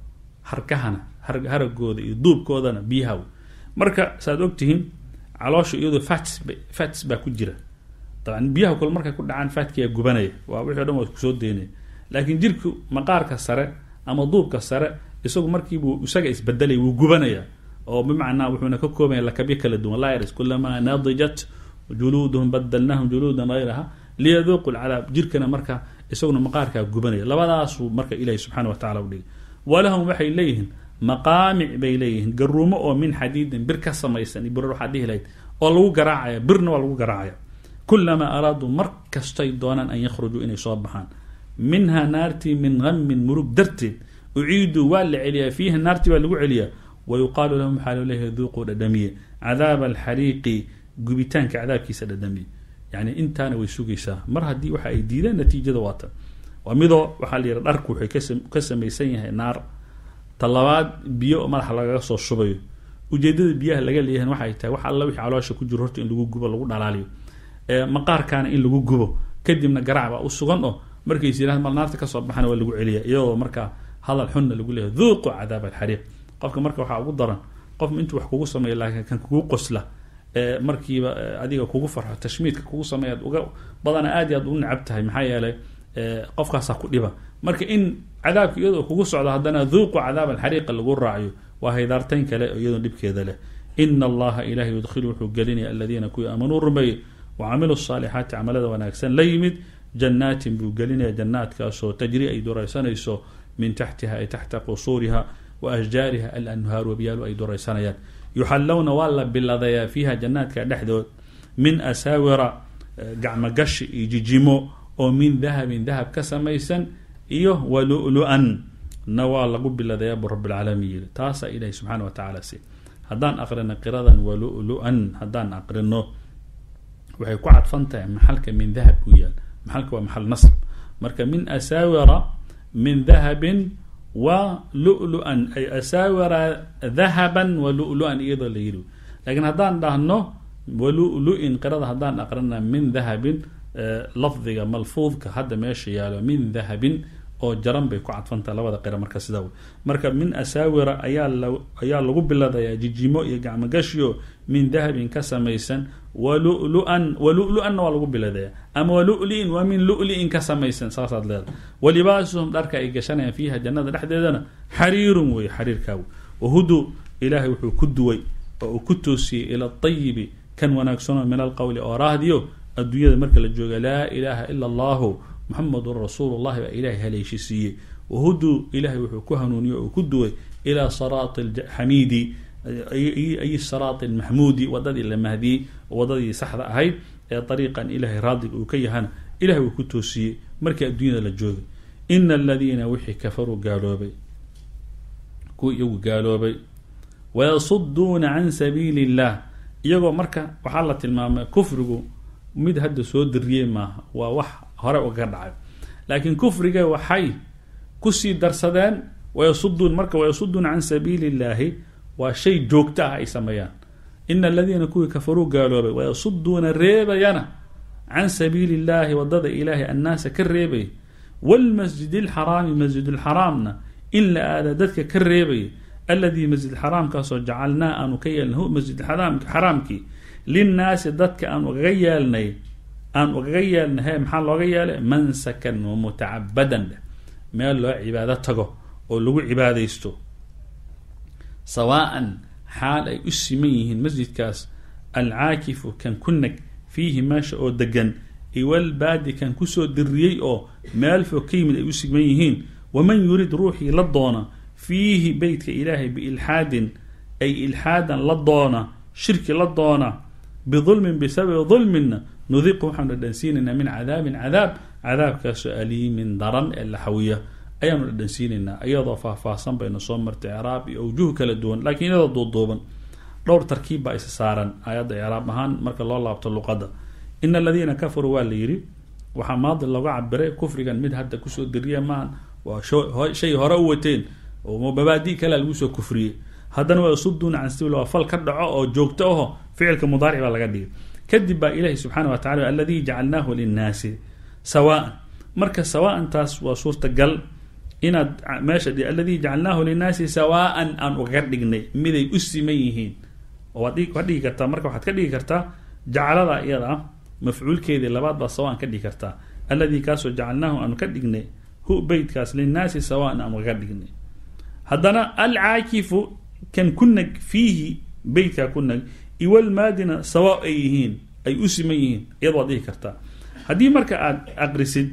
A: حركهنا حرك حرك جود يدوب كودنا بيها مركا صدقتهم على شو يدو فاتس فاتس بكجرة طبعا بيها كل مركا كل عن فات كي جبناية وأبوه هذا ما كسود دينه لكن جيرك مقار كسرة أما ضوب كسرة يسوق مركب وسجى يسبدله وجبناية أو بمعنى وحنا كوكوما لكبيك لدون لا يرس كلما نضجت جلودهم بدلناهم جلودا غيرها ليذوقوا العذاب جيركنا مركا يسوقنا مقاركا جبناية لبلاص مركا إليه سبحانه وتعالى ولي ولهم وحي إليهن مقامع بإليهن قروموا من حديد بركة سميسن يبرروا حديه ليت ولو جراعية برن ولو جراعية كلما أرادوا مركز تيدونا أن يخرجوا إن يصبحان منها نارتي من غم مروب درتي أعيدوا ولا عليا فيها نارتي ولا عليا ويقال لهم حال له ذوقوا الدمية عذاب الحريق جبتان كعذاب كيس الدمية يعني انت انا ويسوقيسا مرها دي وحا يديده نتيجه دواتا وميدو وحا لي دارك وحي كسم كسميسن yahay naar talabaad biyo madax laga soo shubayo ujeedada biyaha laga leeyahay waxa ay tahay waxa alla wixii caloosha ku jiro horta in lagu gubo lagu dhalaaliyo ee maqaarkaana in lagu gubo kadibna garacba u sugan oo markay jiraan mal naarta ka soo baxana waa lagu celiyaa iyadoo marka hadal xun lagu leeyahay dhuuqu cadaab al-hariq qofka marka waxa ugu daran qof intuu wax kugu sameeyo laakiin kan kugu qosla ee markiiba adiga kugu farxo tashmiidka kugu sameeyo uga badana aad iyo aad u nacabtahay maxay yeelay ee qofkaas ku dhiba marka in cadaabka iyadoo kugu socdo hadana dhuuqu cadaab al-hariq lagu raaciyo waa haydarteen kale iyadoo dibkeeda leh inna allaha ilahi yudkhilu galina alladheena ku amanu rumay wa amilu salihati amalada wanaagsan layimid jannatin bu galina jannaadkaasoo tajri ay duraysanayso min tahtiha ay tahta qusurha وأشجارها الأنهار وبيال أي دريسانيات يحلون والله بالذي فيها جنات كدحدود من أساور قعم قش يجيمو ومن ذهب ذهب كسميسا إيه ولؤلؤا نوال لقب بالذي رب العالمين تاسا إليه سبحانه وتعالى سي هدان أقرنا قرادا ولؤلؤا هدان أقرنه وحي قعد فانتا محلك من ذهب ويال محلك ومحل نصب مركا من أساور من ذهب ولؤلؤا أي أساور ذهبا ولؤلؤا إيضا ليلو لكن هدان دهنو ولؤلؤ قرد هدان أقرنا من ذهب آه لفظي ملفوظ كهذا ماشي يالو من ذهب أو جرم بيكو عطفنت لوضا قرى مركز داول مركب من أساور أيال أيال لغب الله يا جيجيمو يقع مقاشيو من ذهب كسميسا ولؤلؤا ولؤلؤا ولغب الله أما ولؤلؤ ومن لؤلؤ كسميسا صاصد لذا ولباسهم دارك إيقاشنا فيها جنة لحدنا حرير وحرير كاو وهدو إلهي وحو كدوي وكتوسي إلى الطيب كان وناكسونا من القول أراهديو الدنيا مركز الجوغة لا إله إلا الله محمد رسول الله وإله هليشيسي وهدو إلهي وحكوهنوني وكدوي إلى صراط الحميدي أي, أي الصراط المحمودي وضدي المهدي وضدي سحرة هاي طريقا إلهي راضي وكيهان إلهي وكتوسي مركز الدنيا للجوغ إن الذين وحي كفروا قالوا بي كو يو قالوا بي ويصدون عن سبيل الله يقول مركز وحالة المام كفروا مد هد سود الريمة ووح هراء وقرع لكن كفرجة وحي كسي درسدان wayasuduun marka wayasuduuna can sabiili illaahi waa shay joogta ah ay sameeyaan. ina aladiina kuwii kafaruu gaaloobay wayasuduuna reebayana can sabiili illaahi wadada ilaahay annaasa ka reebay wlmasjid alxaraami masjid alxaraamna in la aada dadka ka reebay aladii masjid xaraamkaasoo jacalnaa aanu ka yeelnay hu masjid xaraamkii linnaasi dadka aan ugaga yeelnay aan ugaga yeelnay he maxaa looga yeelay mansakan wa mutacabadan meel loo cibaado tago oo lagu cibaadaysto sawaa'an xaal ay u siman yihiin masjidkaas alcaakifu kan ku nag fiihi meesha oo degan iwalbaadi kan kusoo diriyey oo meel fog ka yimid ay u siman yihiin waman yurid ruuxii la doona fiihi beytka ilaahay biilxaadin ay ilxaadan la doona shirki la doona bidulmin bisababi dulminna nudiqu waxaanu dhadhansiinaynaa min cadaabin cadaab cadaabkaasoo aliimin daran ee laxawiya ayaanu dhadhansiinaynaa iyadoo faahfaahsan baynu soo martay icraab iyo awjuh kala duwan laakiin iyadoo duuduuban dhowr tarkiib baa isa saaran aayadda icraab ahaan marka loo laabto luqadda. ina aladiina kafaruu waa la yidhi waxaa maadi looga cabiray kufrigan mid hadda kusoo diriya maahan waa shay hore u wateen oo mabaadi kale lagu soo kufriyey haddana waa yasuduuna can sabiil waa fal ka dhaco oo joogto aho ficilka mudaaric baa laga dhigay. kadib baa ilaahi subxaana wa tacala aladii jacalnaahu linnaasi sawaan marka sawaan taas waa suurtagal inaad meesha aladii jacalnaahu linnaasi sawaan aan ugaga dhignay miday u siman yihiin waad dhigi kartaa marka waxaad ka dhigi kartaa jacalada iyada ah mafcuulkeedii labaad baa sawaan ka dhigi kartaa alladii kaasoo jacalnaahu aanu ka dhignay hu beytkaas linnaasi sawaan aan ugaga dhignay. haddana alcaakifu kan ku nag fiihi beytkaa ku nag iwalmaadina sawa ay yihiin ay u siman yihiin iyad waad dhihi kartaa. haddii marka aad aqrisid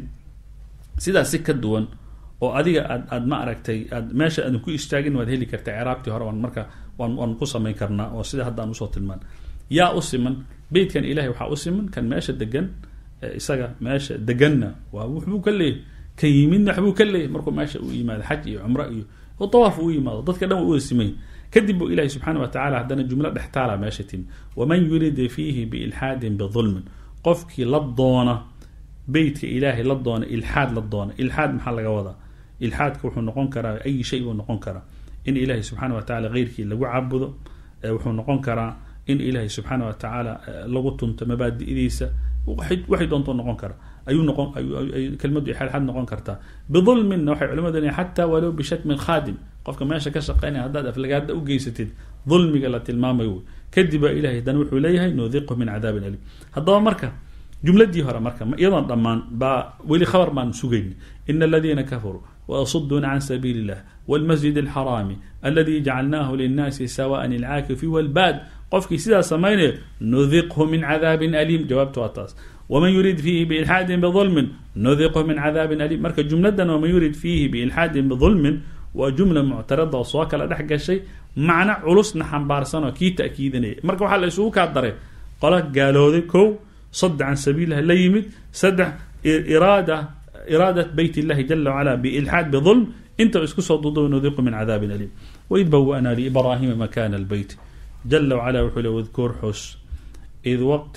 A: sidaas si ka duwan oo adiga aad aad ma aragtay aad meesha aadan ku istaagin waad heli kartaa ciraabtii hore waan marka waan waan ku samayn karnaa oo sida hadda aan usoo tilmaan yaa u siman beytkan ilahay waxaa u siman kan meesha degan isaga meesha deganna waa wuxbuu ka leeyahy kan yimidna waxbuu ka leeyahy markuu meesha u yimaado xaj iyo cumro iyo tawaaf u yimaado dadka dhan waa u wada simay. kadib buu ilahi subxaana wa tacala haddana jumlo dhextaala meesha timi waman yurida fiihi biilxaadin bidulmin qofkii la doona beytka ilaahay la doona ilxaad la doona ilxaad maxaa laga wadaa ilxaadka wuxuu noqon karaa ay shay buu noqon karaa in ilaahay subxaana wa tacala keyrkii lagu caabudo wuxuu noqon karaa in ilaahay subxaana wa tacaala lagu tunto mabaadi'diisa waxay doonto noqon kara ayuu noqon kelmadu ilxaad noqon kartaa bidulminna waxay culimadu leeyihin xataa walow bishatmin khaadim qofka meesha ka shaqeynaya haddaad aflagaada u geysatid dulmiga la tilmaamayo kadib baa ilahay haddana wuxuu leeyahay nudiqu min cadaabin aliim. haddaba marka jumladii hore marka iyadoon dhammaan baa weli khabar baan sugayn ina aladiina kafaruu wayasuduuna can sabiili illah wاlmasjid alxaraami aladii jacalnaahu linnaasi sawaan alcaakifi walbaad qofkii sidaa samaynaya nudiqhu min cadaabin aliim jawaabta waa taas. waman yurid fiihi biilxaadin bidulmin nudiqhu min cadaabin aliim marka jumladan waman yurid fiihi biilxaadin bidulmin waa jumla muctarada oo soo kala dhex gashay macno culusna xambaarsan oo kii ta'kiidinaya marka waxaa la isugu kaa daray qola gaalooday kow صد عن سبيله لا يمد سدع إرادة إرادة بيت الله جل وعلا بإلحاد بظلم أنت اسكو صدوده ونذيق من عذاب أليم. وإذ بوأنا لإبراهيم مكان البيت جل وعلا وحله واذكر حس إذ وقت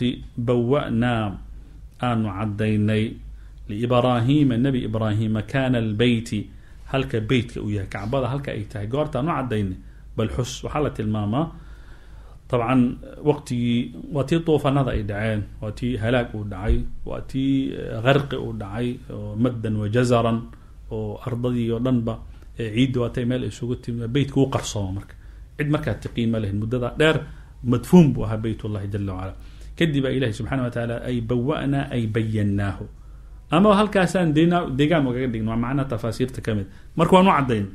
A: بوأنا أن عديني لإبراهيم النبي إبراهيم مكان البيت هلك بيت ويا كعبة هلك أيتها قارت أن عديني بل حس وحالة الماما طبعا وقتي واتي طوفان هذا يدعين واتي هلاك ودعي واتي غرق ودعي مدا وجزرا وأرضي ودنبا عيد واتي مال سوقتي بيت كو قرصه مرك عيد مركات تقيمه له المده دير مدفون بها بيت الله جل وعلا كذب إله سبحانه وتعالى أي بوأنا أي بيناه أما هل كاسان دينا ديغام وغير معنا تفاسير تكمل مرك وانو عدين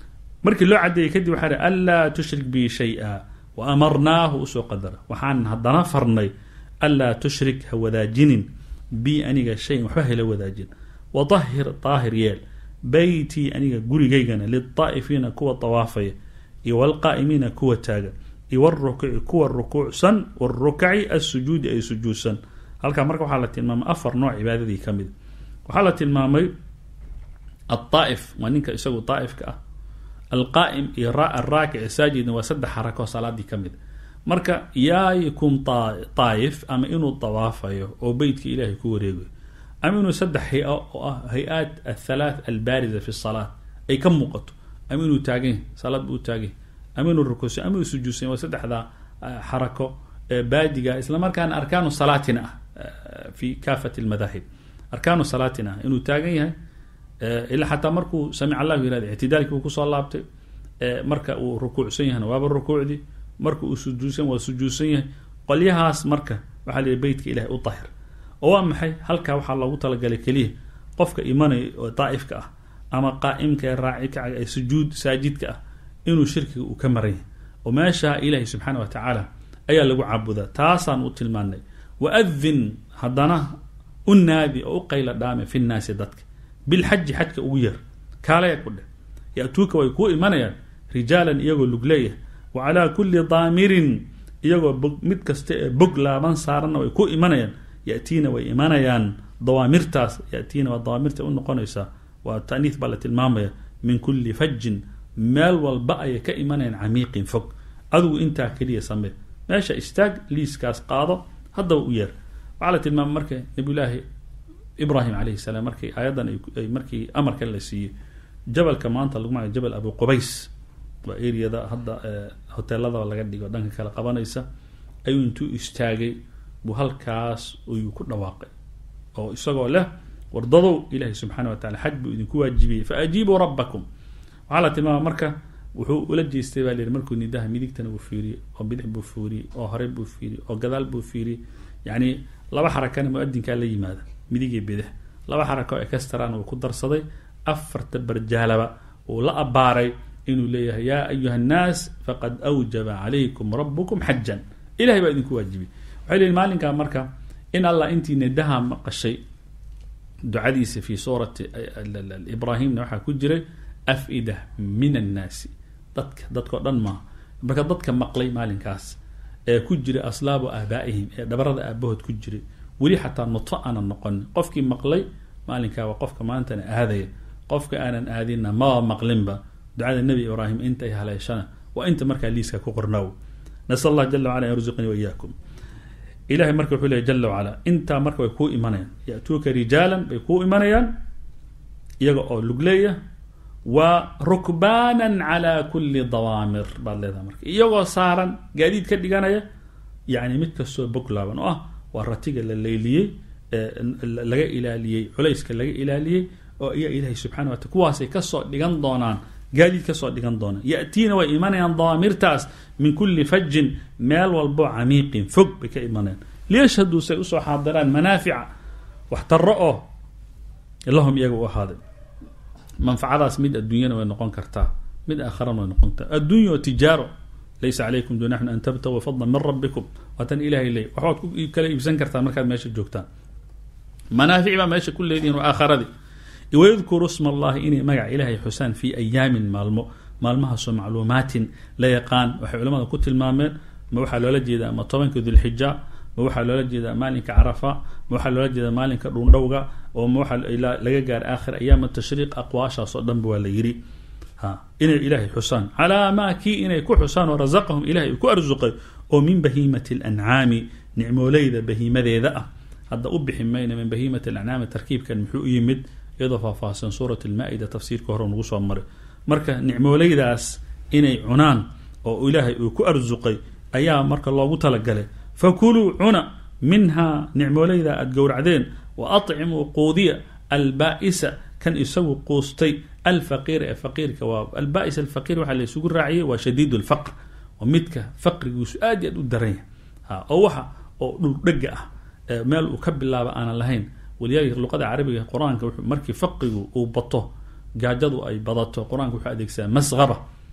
A: مرك لو عدي كذب حرا ألا تشرك بي شيئا وأمرناه أسو قدر وحان هدنا فرني ألا تشرك هو ذا جن بي أنيق الشيء وحهل هو ذا جن وطهر طاهر يال بيتي أنيق قولي جيجنا للطائفين كوى طوافية والقائمين كوى تاجا والركوع كوى الركوع سن والركع السجود أي سجود سن هل كان مركب حالة المام أفر نوع عبادة ذي كمد وحالة المامي الطائف وأنك يسوي طائف كأ القائم إراء الراكع ساجد وسد حركة صلاة دي كمد مركا يا يكون طائف أما إنه الطوافة أو بيتك إلهي كوريغو أما إنه سد هيئات الثلاث البارزة في الصلاة أي كم وقت ama inuu taagan yahay salaad buu taagan yahay ama inuu rukuucsan ama inuu sujuudsan waa saddexda xarako baadiga isla markaana arkaanu salaatina ah fi kaafati almadahib arkaanu salaatina ah inuu taagan yahay ila xataa markuu samic allah yiraahdo i'tidaalkii uu ku soo laabtay marka uu rukuucsan yahay waaba rukuucdi marka uu sujuudsan waa sujuudsan yahay qolyahaas marka waxa la baytka ilaahay u tahir oo waa maxay halka waxa loogu talagalay kaliya qofka imanay oo daa'ifka ah ama qaa'imka raacika ay sujuud saajidka ah inuu shirkiga uu ka maray oo meesha ilaahay subhanahu wa ta'ala ayaa lagu caabudaa taasaan u tilmaanay waadhin hadana unaadi oo qayla dhaame fi naasi dadka bil hajj hajka ugu yar kaalay ku dheh yaatuuka way ku imanayaan rijaalan iyagoo lugleeya wa ala kulli daamirin iyagoo mid kasta bog laaban saarana way ku imanayaan yaatiina way imanayaan dawaamirtaas yaatiina waa dawaamirta u noqonaysa waa taaniith bal tilmaamaya min kulli fajjin meel walba ay ka imanayaan camiiqin fog adigu intaa kaliya samee meesha istaag liiskaas qaado hadda u yeer waxa la tilmaamay marka nabi ilaahi ibrahim alayhi salaam markii ayadan ay markii amarka la siiyay jabalka maanta lagu magacaabo jabal abu qubays waa area hadda hoteelada laga dhigo dhanka kala qabanaysa ayuu intuu istaagay buu halkaas uu ku dhawaaqay oo isagoo leh wardado ilaahi subhanahu wa ta'ala hajj buu idinku waajibiyay fa ajibu rabbakum wala tilmaamay marka wuxuu ula jeestay baa leeyahay markuu nidaha midigtana uu fiiriyay oo bidix buu fiiriyay oo hore buu fiiriyay oo gadaal buu fiiriyay yani laba xarakana muadinka la yimaada midig iyo bidix laba xarako ee kastaraan uu ku darsaday afarta barjaalaba oo la abaaray inuu leeyahay ya ayuha an-nas faqad awjaba alaykum rabbukum hajjan ilaahi baa idinku waajibiyay waxay leeyahay maalinka marka in allah intii nidaha maqashay ducadiisa fi suurati ibraahimna waxa ku jiray afida min an-nas dadka dadka dhan ma marka dadka maqlay maalinkaas ee ku jira aslaabu aabaa'ihim ee dhabarada aabahood ku jiray wali xataa nutfa aan noqon qofkii maqlay maalinka waa qofka maantana aadaya qofka aanan aadina ma maqlinba ducada nabi ibraahim inta ay haleeshana wa inta marka liiska ku qornaaw nasal allah jalla wa ala yarzuqani wa iyaakum ilaahi marka wuxuu leeyahay jalla wa ala inta marka way ku imanayaan yaatuuka rijaalan bay ku imanayaan iyaga oo lugleeya wa rukbanan ala kulli dawaamir baadleeda marka iyagoo saaran gaadiid ka dhiganaya yani mid kastoo boglaaban oo ah waa ratiga la leeliyay laga ilaaliyay culayska laga ilaaliyay oo iya ilaahi subhanahu wa ta'ala kuwaasay ka soo dhigan doonaan gaadiid ka soo dhigan doonaan yaatiina way imanayaan dawaamirtaas min kulli fajjin meel walbo camiiqin fog bay ka imanayaan liyashhadu say usoo xaadiraan manaafica waxtarro oo lahum iyaga u ahaaday manfacadaas mid adduunyana way noqon kartaa mid aakhirana way noqon kartaa adduunyo tijaaro laysa calaykum junahun an tabtagu fadlan min rabbikum watan ilaahay lay waxaad ku kala iibsan kartaa markaad meesha joogtaan manaafic baa meesha ku leedihiin waa aakhiradii ويذكر اسم الله إني مجع إلهي حسان في أيام مالمو مالمها سو معلومات لا يقان وحلماء كتل مامن ما وحى لولا جيدا ما طبعا كذو الحجة ما وحى لولا جيدا مالك عرفة ما وحى لولا جيدا مالك روندوغا وما وحى إلى لجار آخر أيام التشريق أقواشا صدام بولا يري ها إن إلهي حسان على ما كي إن يكون حسان ورزقهم إلهي يكون أرزقه ومن بهيمة الأنعام نعمو ليذا بهيمة ذا هذا أبحي مين من بهيمة الأنعام التركيب كان محو يمد إضافة فاسن سورة المائدة تفسير كهرون وصو مر مركا نعموليداس إني عنان أو إلهي وكو أرزقي أيام مركا الله تلقله فكلوا عنا منها نعموليدا الجور عدين وأطعموا قوضية البائسة كان يسوي قوستي الفقير الفقير كواب البائس الفقير وحال يسوق الرعية وشديد الفقر ومتك فقر يسؤال يدو الدرين ها أوها أو رجع مال وكب الله أنا لهين وليالي اللغة العربية القرآن مركي فقه وبطه جاجدوا أي بضته القرآن كحادك سا مسغبة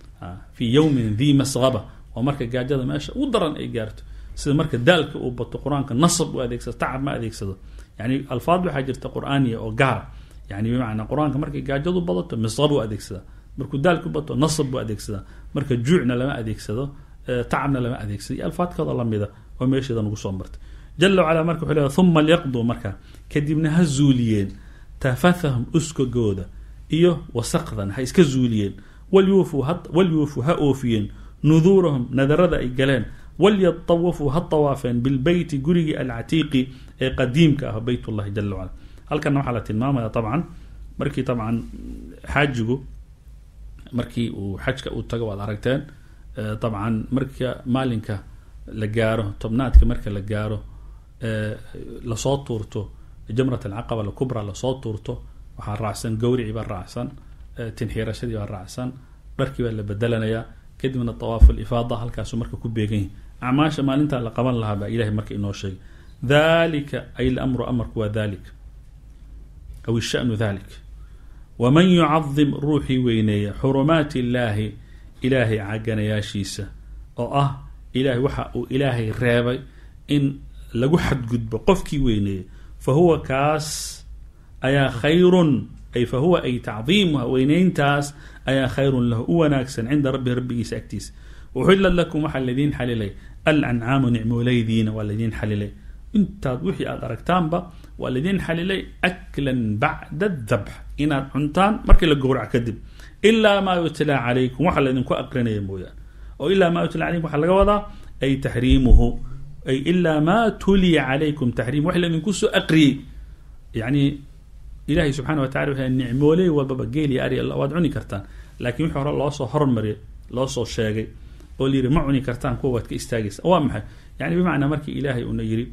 A: في يوم ذي مسغبة ومركي جاجد ماشى ودرن أي جارت سيد مركي دالك وبطه القرآن كنصب وأديك سا تعب ما أديك سا يعني الفاظ بحاجة قرآنية أو جار يعني بمعنى القرآن كمركي جاجدوا بضته مسغبة وأديك سا مركي دالك وبطه نصب وأديك سا مركي جوعنا لما أديك سا تعبنا لما أديك سا الفاظ كذا الله ميدا وماشي ذا نقص مرت جل وعلا مركو حلوة ثم ليقضوا مركا كدبنا هزوليين تفثهم اسكو جودا إيوه وسقطا هايسك زوليين وليوفوا هط وليوفوا هأوفين نذورهم نذر ذا الجلان وليطوفوا هالطوافين بالبيت جري العتيق قديم كه بيت الله جل وعلا هل كان حالة الماما طبعا مركي طبعا حاجه markii uu xajka u tago waad aragteen dabcan marka maalinka la gaaro tobnaadka marka la gaaro lasoo tuurto jamrat alcaqaba alkubra lasoo tuurto waxaa raacsan gawrici baa raacsan tinxiirashadii baa raacsan dharkii baa la bedelanayaa kadibna tawaaf alifaada halkaasuu marka ku beegan yahay acmaasha maalintaa la qaban lahaa baa ilahay marka inoo sheegay dalika ay lamru amarku waa dalik aw ishanu dalik waman yucadim ruuxii weyneeya xurumaati illaahi ilaahay caganayaashiisa oo ah ilahay waxa uu ilaahay reebay in lagu xadgudbo qofkii weyneeya fahuwa kaas ayaa khayrun ay fahuwa ay tacdiimuha weyneyntaas ayaa khayrun lahu u wanaagsan cinda rabbi rabbigiisa agtiisa uxilad lakum waxaa laidiin xalilay alancaamu nicmooleydiina waa laidiin xalilay intaad wixii aad aragtaanba waa laidiin xalilay aklan bacda dabx inaad cuntaan markii la gowrac kadib ilaa maa yutlaa calaykum waxa laydinku aqrinaya mooyaan oo ilaa maa yutlaa calaykum waxaa laga wadaa ay taxriimuhu ay ilaa maa tuliya calaykum taxriim wax laydinku soo aqriyey yani ilahay subxana wa tacala wuxuu nicmooley walbaba geel iyo ari waad cuni kartaan laakiin wixii hore loosoo hormariyay loosoo sheegay oo layidhi ma cuni kartaan kuwa waad ka istaagaysa waa maxay yani bimacnaa markii ilaahay una yidhi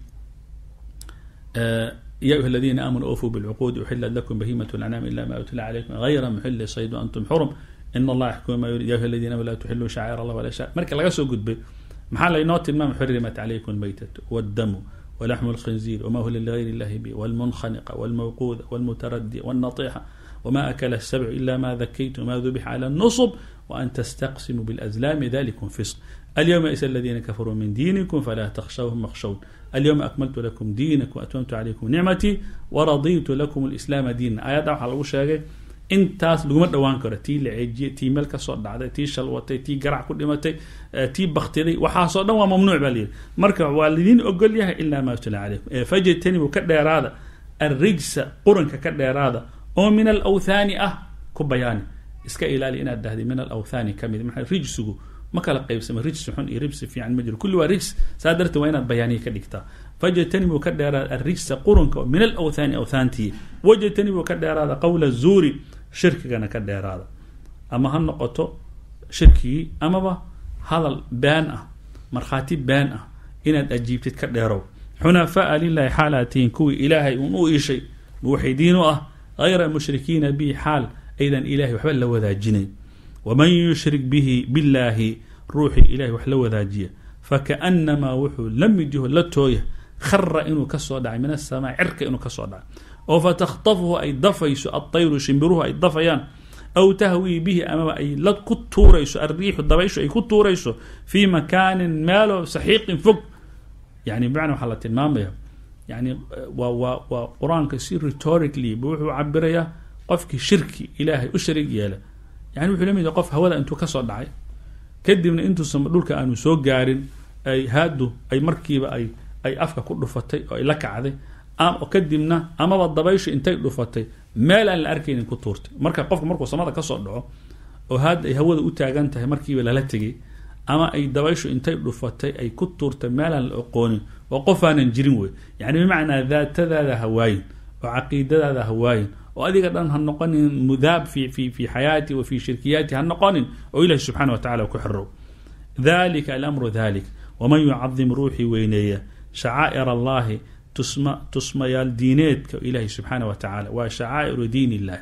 A: ya ayuha aladiina aamanuu awfuu bilcuquudi uxilat lakum bahimat lanam ila ma utla calaykum hayra muxili sayd antum xurum in allaha yaxkumu ma yurid ya ayuha aladiina amanu laa tuxiluu shacaa'ir allah walaa sha marka laga soo gudbay maxaa laynoo tilmaamay xurimat calaykum almaytatu wاddamu ولحم الخنزير وما هو لغير الله به والمنخنقة والموقوذة والمتردية والنطيحة وما أكل السبع إلا ما ذكيتم وما ذبح على النصب وأن تستقسموا بالأزلام ذلكم فسق اليوم يئس الذين كفروا من دينكم فلا تخشوهم واخشون اليوم أكملت لكم دينكم وأتممت عليكم نعمتي ورضيت لكم الإسلام دينا آيات waxaa lagu sheegay intaas laguma dhawaan karo tii la ceejiyey tii meel ka soo dhacday tii shalwatay tii garac ku dhimatay tii baktiday waxaasoo dhan waa mamnuuc baa layidhi marka waa laydin ogol yahay ilaa maa yutla calaykum fajtanibu ka dheeraada arrijsa quranka ka dheeraada oo min alawthaani ah ku bayaani iska ilaali inaad dhahday min alawthaani kamid maxaa rijsigu ma kala qaybsama rijsi xun iyo rijsi fiican ma jiro kulli waa rijs saa darteed waa inaad bayaaniya ka dhigtaa fajtanibu ka dheeraada arrijsa quranka min alawthaani awthaantii wajtanibu ka dheeraada qawla zuuri shirkigana ka dheeraada ama ha noqoto shirkigii amaba hadal been ah markhaati been ah inaad ajiibtid ka dheerow xunafaa lilahi xaalaatihin kuwii ilaahay un u ishay muwaxidiin u ah hayra mushrikiina bihi xaal aydan ilahay waxba la wadaajinayn waman yushrik bihi billaahi ruuxii ilahay wax la wadaajiya fakaanamaa wuxuu la mid yaho la tooya khara inuu kasoo dhacay min asamaa cirka inuu kasoo dhacay oo fataktafuhu ay dafayso adayru shimbiruhu ay dafayaan aw tahwii bihi amaba ay la ku tuurayso alriixu dabayshu ay ku tuurayso fii makaanin meelo saxiiqin fog yani bimacna waxaa la tilmaamaya yani waa waa waa qur-aanka si rhetorically bu wuxuu cabirayaa qofkii shirki ilaahay u sharig yeela yani wuxuu la mid yahay qof hawada intuu kasoo dhacay kadibna intuusan dhulka aanu soo gaarin ay haadu ay markiiba ay ay afka ku dhufatay oo ay la kacday kadibna amaba dabayshu intay dhufatay meel aan la arkaynin ku tuurtay marka qofka markuu samada kasoo dhaco oo haad ay hawada u taagan tahay markiiba lala tegay ama ay dabayshu intay dhufatay ay ku tuurtay meel aan la aqoonin oo qof aanan jirin wey yani bimacnaa daatadaada hawaayin oo caqiidadaada hawaayin oo adiga dhan ha noqonin mudaab fi fi fi xayaati wa fi shirkiyaati ha noqonin oo ilahi subxana wa tacala ku xirow dalika alamru dalik waman yucadim ruuxii weyneeya shacaa'ir allahi tusma tusmayaal diineedka ilaahay subxaana wa tacaala waa shacaa'iru diin illah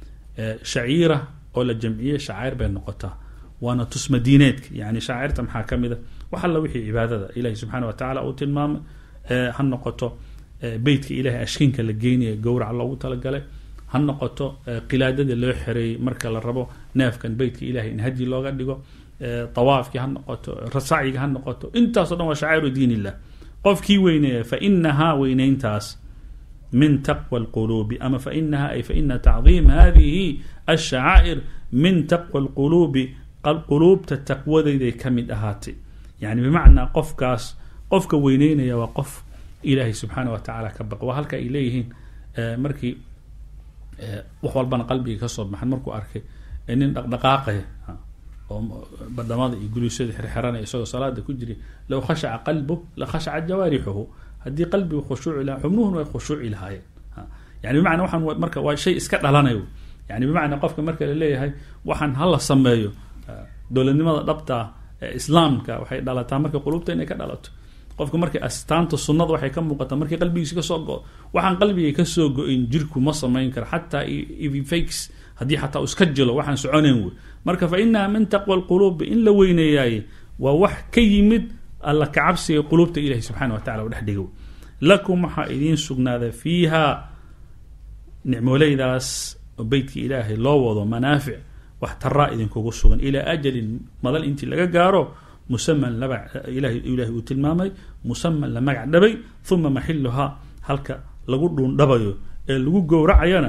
A: shaciira oo la jamciye shacair bay noqotaa waana tusma diineedka yani shacairta maxaa ka mida wax alla wixii cibaadada ilahay subxaana wa tacala uu tilmaamay ha noqoto beytka ilahay ashkinka la geynaya gowrac loogu talagalay ha noqoto qilaadada loo xereeyey marka la rabo neefkan beytka ilahay in hadyi looga dhigo tawaafkii ha noqoto sacyiga ha noqoto intaaso dhan waa shacaa'iru diin illah qofkii weyneeya fainahaa weyneyntaas min taqwa alquluubi ama fainaha ay faina tacdiim hadihi ashacaa'ir min taqwa alquluubi quluubta taqwadayday ka mid ahaatay yani bimacnaa qofkaas qofka weyneynaya waa qof ilaahay subxaana wa tacaala ka baqa waa halka ay leeyihiin markii wax walbana qalbiga kasoo baxan markuu arkay nin dhaqdhaqaaqaya oo badhamada iyo guluusyada xirxiranaya isagoo salaada ku jiri low khashaca qalbu la khashaca jawaarixuhu haddii qalbigu khushuuci lahaa xubnuhuna way khushuuci lahaayeen yani bimacnaa waxaan marka waa shay iska dhalanayo يعني بمعنى قفك مركا لليهي وحن هلا سميو دولنimada dhabta ee islaamka waxay dhalataa marka qulubta inay ka dhalato qofka markay astaanta sunnada waxay ka muuqataa markii qalbigiisa ka soo go waxaan qalbiga ka soo go'in jirku ma sameyn kar hatta even fakes hadii hatta iska jilo waxaan soconayn way marka fa inna min taqwa alqulub in la weyneeyay wa wax ka yimid alla ka cabsiga qulubta ilaahay subhanahu wa ta'ala u dhaxdhigo lakum ha idin sugnaada fiiha nicmoolaydaas baytka ilaahay loo wado manaafic waxtarra idin kugu sugan ila ajalin madal intii laga gaaro musamman laba ilaahay ilaahay uu tilmaamay musamman la magac dhabay thumma mahilluha halka lagu dhuun dhabayo ee lagu gowracayana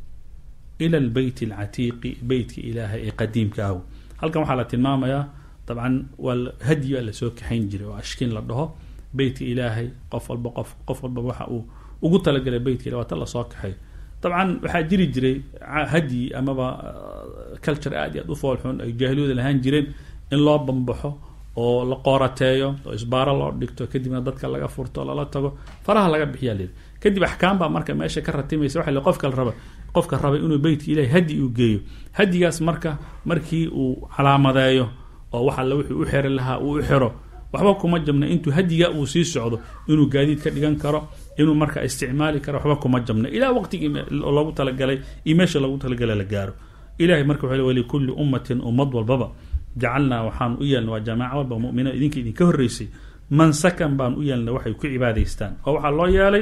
A: ila albayt alatiq bayt ilaahay qadiimka ah halkan waxa la tilmaamaya طبعا والهدي alla soo kaxayn jiray oo ashkin la dhaho bayt ilaahay qof walba qof qof walba waxa uu ugu talagalay bayt ilaahay waa la soo kaxay طبعا waxa jiri jiray hadi ama ba culture aad iyo aad u foolxun ay jaahiliyada lahaan jireen in loo bambaxo oo la qorateeyo oo isbaara loo dhigto kadibna dadka laga furto la tago faraha laga bixiyaa leed kadib ahkaam ba marka meesha ka ratimaysa waxa la qofka raba qofka raba inuu bayt ilaahay hadi uu geeyo hadigaas marka markii uu calaamadeeyo oo waxa la wixii u xiro laha uu u xiro waxba kuma jabna intuu hadiga uu sii socdo inuu gaadiid ka dhigan karo inuu marka isticmaali karo waxba kuma jabna ila waqtigii loogu talagalay imeesha loogu talagalay la gaaro ilaahay marka wuxuu wali kulli ummatin ummad walbaba jacalna waxaan u yeelnaa waa jamaaca walba mu'mina idinka idinka horeysay man sakan baan u yeelnaa waxay ku cibaadaystaan oo waxa loo yeelay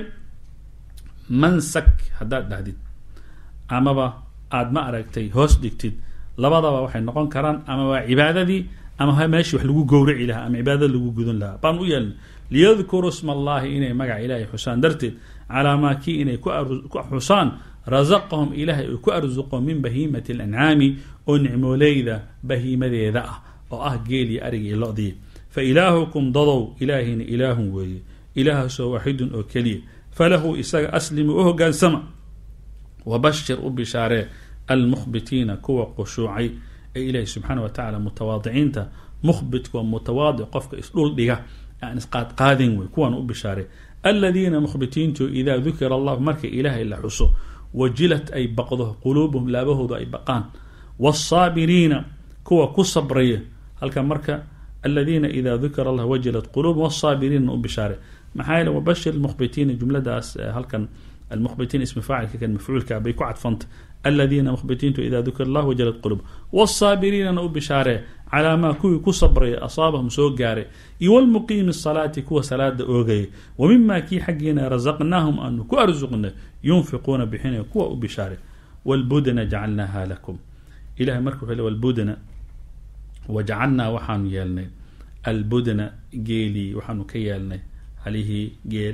A: man sak hadaa dhahdid amaba aad ma aragtay hoos dhigtid labadaba waxay noqon karaan ama waa cibaadadii ama ha meeshii wax lagu gowraci lahaa ama cibaadada lagu gudan lahaa baan u yeelnaa liyadhkuru isma allahi inay magaca ilaahay xusaan darteed calaa maa kii inay ku xusaan razaqahum ilaahay uu ku arzuqo min bahiimati alancaami oo nicmooleyda bahiimadeeda ah oo ah geel iyo arig iyo lo-dii fa ilaahukum dadow ilaahina ilaahun weeye ilaahaasoo waaxidun oo keliya falahu isaga aslimu u hogaansama wabashir u bishaaree المخبتين كوا قشوعي أي إلهي سبحانه وتعالى متواضعين تا مخبت ومتواضع قفك إسلول ديها يعني قاد قادن ويكون بشارة الذين مخبتين تو إذا ذكر الله مرك إله إلا حسو وجلت أي بقضه قلوبهم لا بهض أي بقان والصابرين كوا كصبرية هل كان مرك الذين إذا ذكر الله وجلت قلوبهم والصابرين بشارة محايلة وبشر المخبتين الجملة داس هل كان المخبتين اسم فاعل كان مفعول كابي كعد فنت الذين مخبتين إذا ذكر الله وجلت قلوب والصابرين نو بشاره على ما كوي كصبر أصابهم سوء جاري والمقيم الصلاة كو صلاة أوجي ومما كي حقنا رزقناهم أنه كو أرزقنا ينفقون بحين كو بشاره والبدن جعلناها لكم إله مركب والبدن وجعلنا وحن يالنا البدن جيلي وحن كيالنا عليه جيل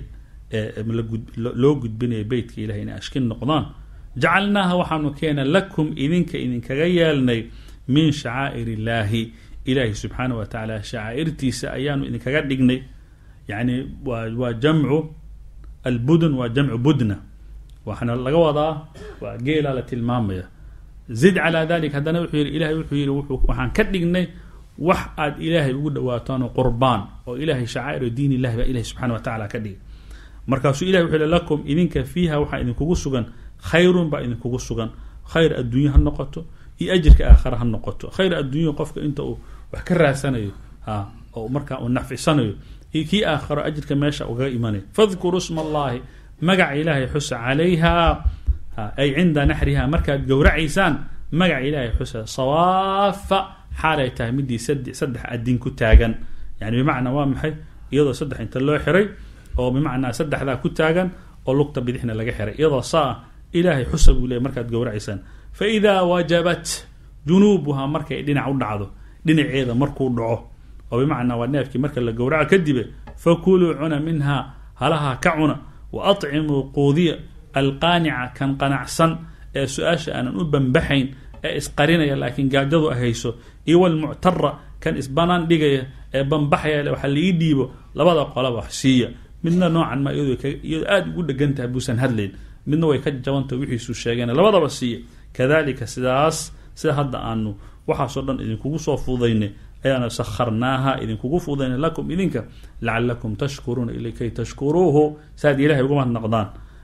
A: لو قد بني بيت إلهنا أشكن نقضان جعلناها وحن كينا لكم إذنك إذنك غيالنا من شعائر الله إلهي سبحانه وتعالى شعائرتي سأيان إذنك غدقني يعني وجمع البدن وجمع بدنة وحنا لقوضا وقيل على المامية زد على ذلك هذا نوحير إلهي وحير وحن كدقني وحد إلهي يقول واتانو قربان وإلهي شعائر دين الله وإلهي سبحانه وتعالى كدق مركز إلهي وحير لكم إذنك فيها وحا إذنك وقصوا خير با إذن كوغو سوغان خير الدنيا هالنقطة إي أجرك آخر هالنقطة خير الدنيا قفك أنت وحكرها سنة ها أو مركا ونفع سنة إي كي آخر أجرك ماشا وغا إيماني فاذكروا اسم الله مقع إلهي حس عليها ها أي عند نحرها مركا جورع عيسان مقع إلهي حس صواف حالة تهمدي سد سدح الدين كتاغن يعني بمعنى وامحي يضا سدح انت اللو حري أو بمعنى سدح ذا كتاغن أو لقطة بدحنا لقى حري يضا صا إلهي حسب إليه مركات جورع عيسان فإذا وجبت جنوبها مركا دينع ودعضه دينع عيدا مركو دعوه وبمعنى والنافكي مركا لجورع كدبه فكلوا عنا منها هلها كعنا وأطعموا قوذية القانعة كان قنعسن سؤاش أنا نبن بحين إسقرينا لكن قاعدوا أهيسو إيوال المعترة كان إسبانان ديجي بنبحيا لو حل يديبه لبضع قلب حسية منا نوعا ما يدو يقول يقول جنتها بوسن هدلين منه ويكجوانت وحيسو الشيغان لبضع بسية كذلك سداس سدا هدا أنه وحصلنا إذن كوكو صوفوضين أيانا سخرناها إذن كوكو فوضين لكم إذنك لعلكم تشكرون إلي كي تشكروه ساد إلهي يقوم النقضان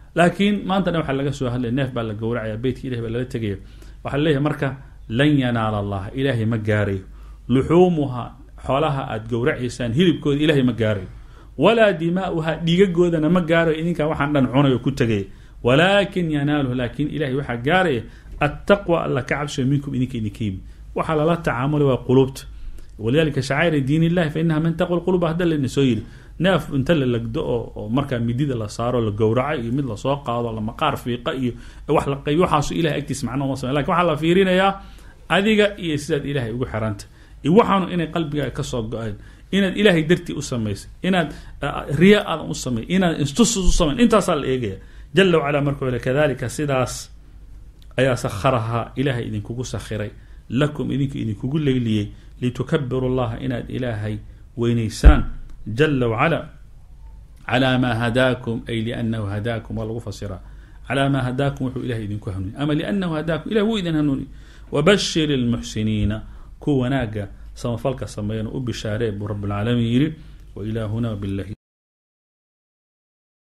A: laakiin maantana waxaa laga soo hadlaya neef baa la gowracaya beytka ilahi baa lala tegaya waxaa leeyahay marka lan yanaala allah ilaahay ma gaarayo luxuumuha xoolaha aad gowracaysaan hilibkooda ilaahay ma gaarayo walaa dimaa'uha dhiigagoodana ma gaarayo idinkaa waxaan dhan cunayo ku tegaya walaakin yanaaluhu laakin ilahay waxaa gaaraya attaqwa alla ka cabsiyo minkum idinka idinka yimid waxaa lala tacaamulay waa qulubta walidalika shacaa'ir diin illahi fa inaha min taqwa lqulub hadda layna soo yidhi neef inta la lagdo oo markaa midida la saaro la gowraco iyo mid lasoo qaado la maqaar fiiqa iyo wax la qayb waxaasu ilahay agtiis macno uma samey lakin waxaa la fiirinayaa adiga iyo sidaad ilaahay ugu xiranta iyo waxaanu inay qalbigaaga kasoo go-een inaad ilaahay dartii u samaysay inaad riya aadan u samay inaad instusus u samayn intaasaa la eegaya jala wacala markuu le kadalika sidaas ayaa sakharahaa ilaahay idinkugu sakhiray lakum idinka idinkugu leyliyey litukabiru llaha inaad ilaahay weynaysaan jala wacala calaa maa hadaakum ay liannahu hadaakum waa lagu fasiraa calaa maa hadaakum wuxuu ilahay idinku hanuuni ama liannahu hadaakum ilahi wuu idin hanuuni wabashir ilmuxsiniina kuwa wanaaga samafalka sameeyana u bishaaree buu rabb alcaalamiin yidhi wa ilaahuna billahi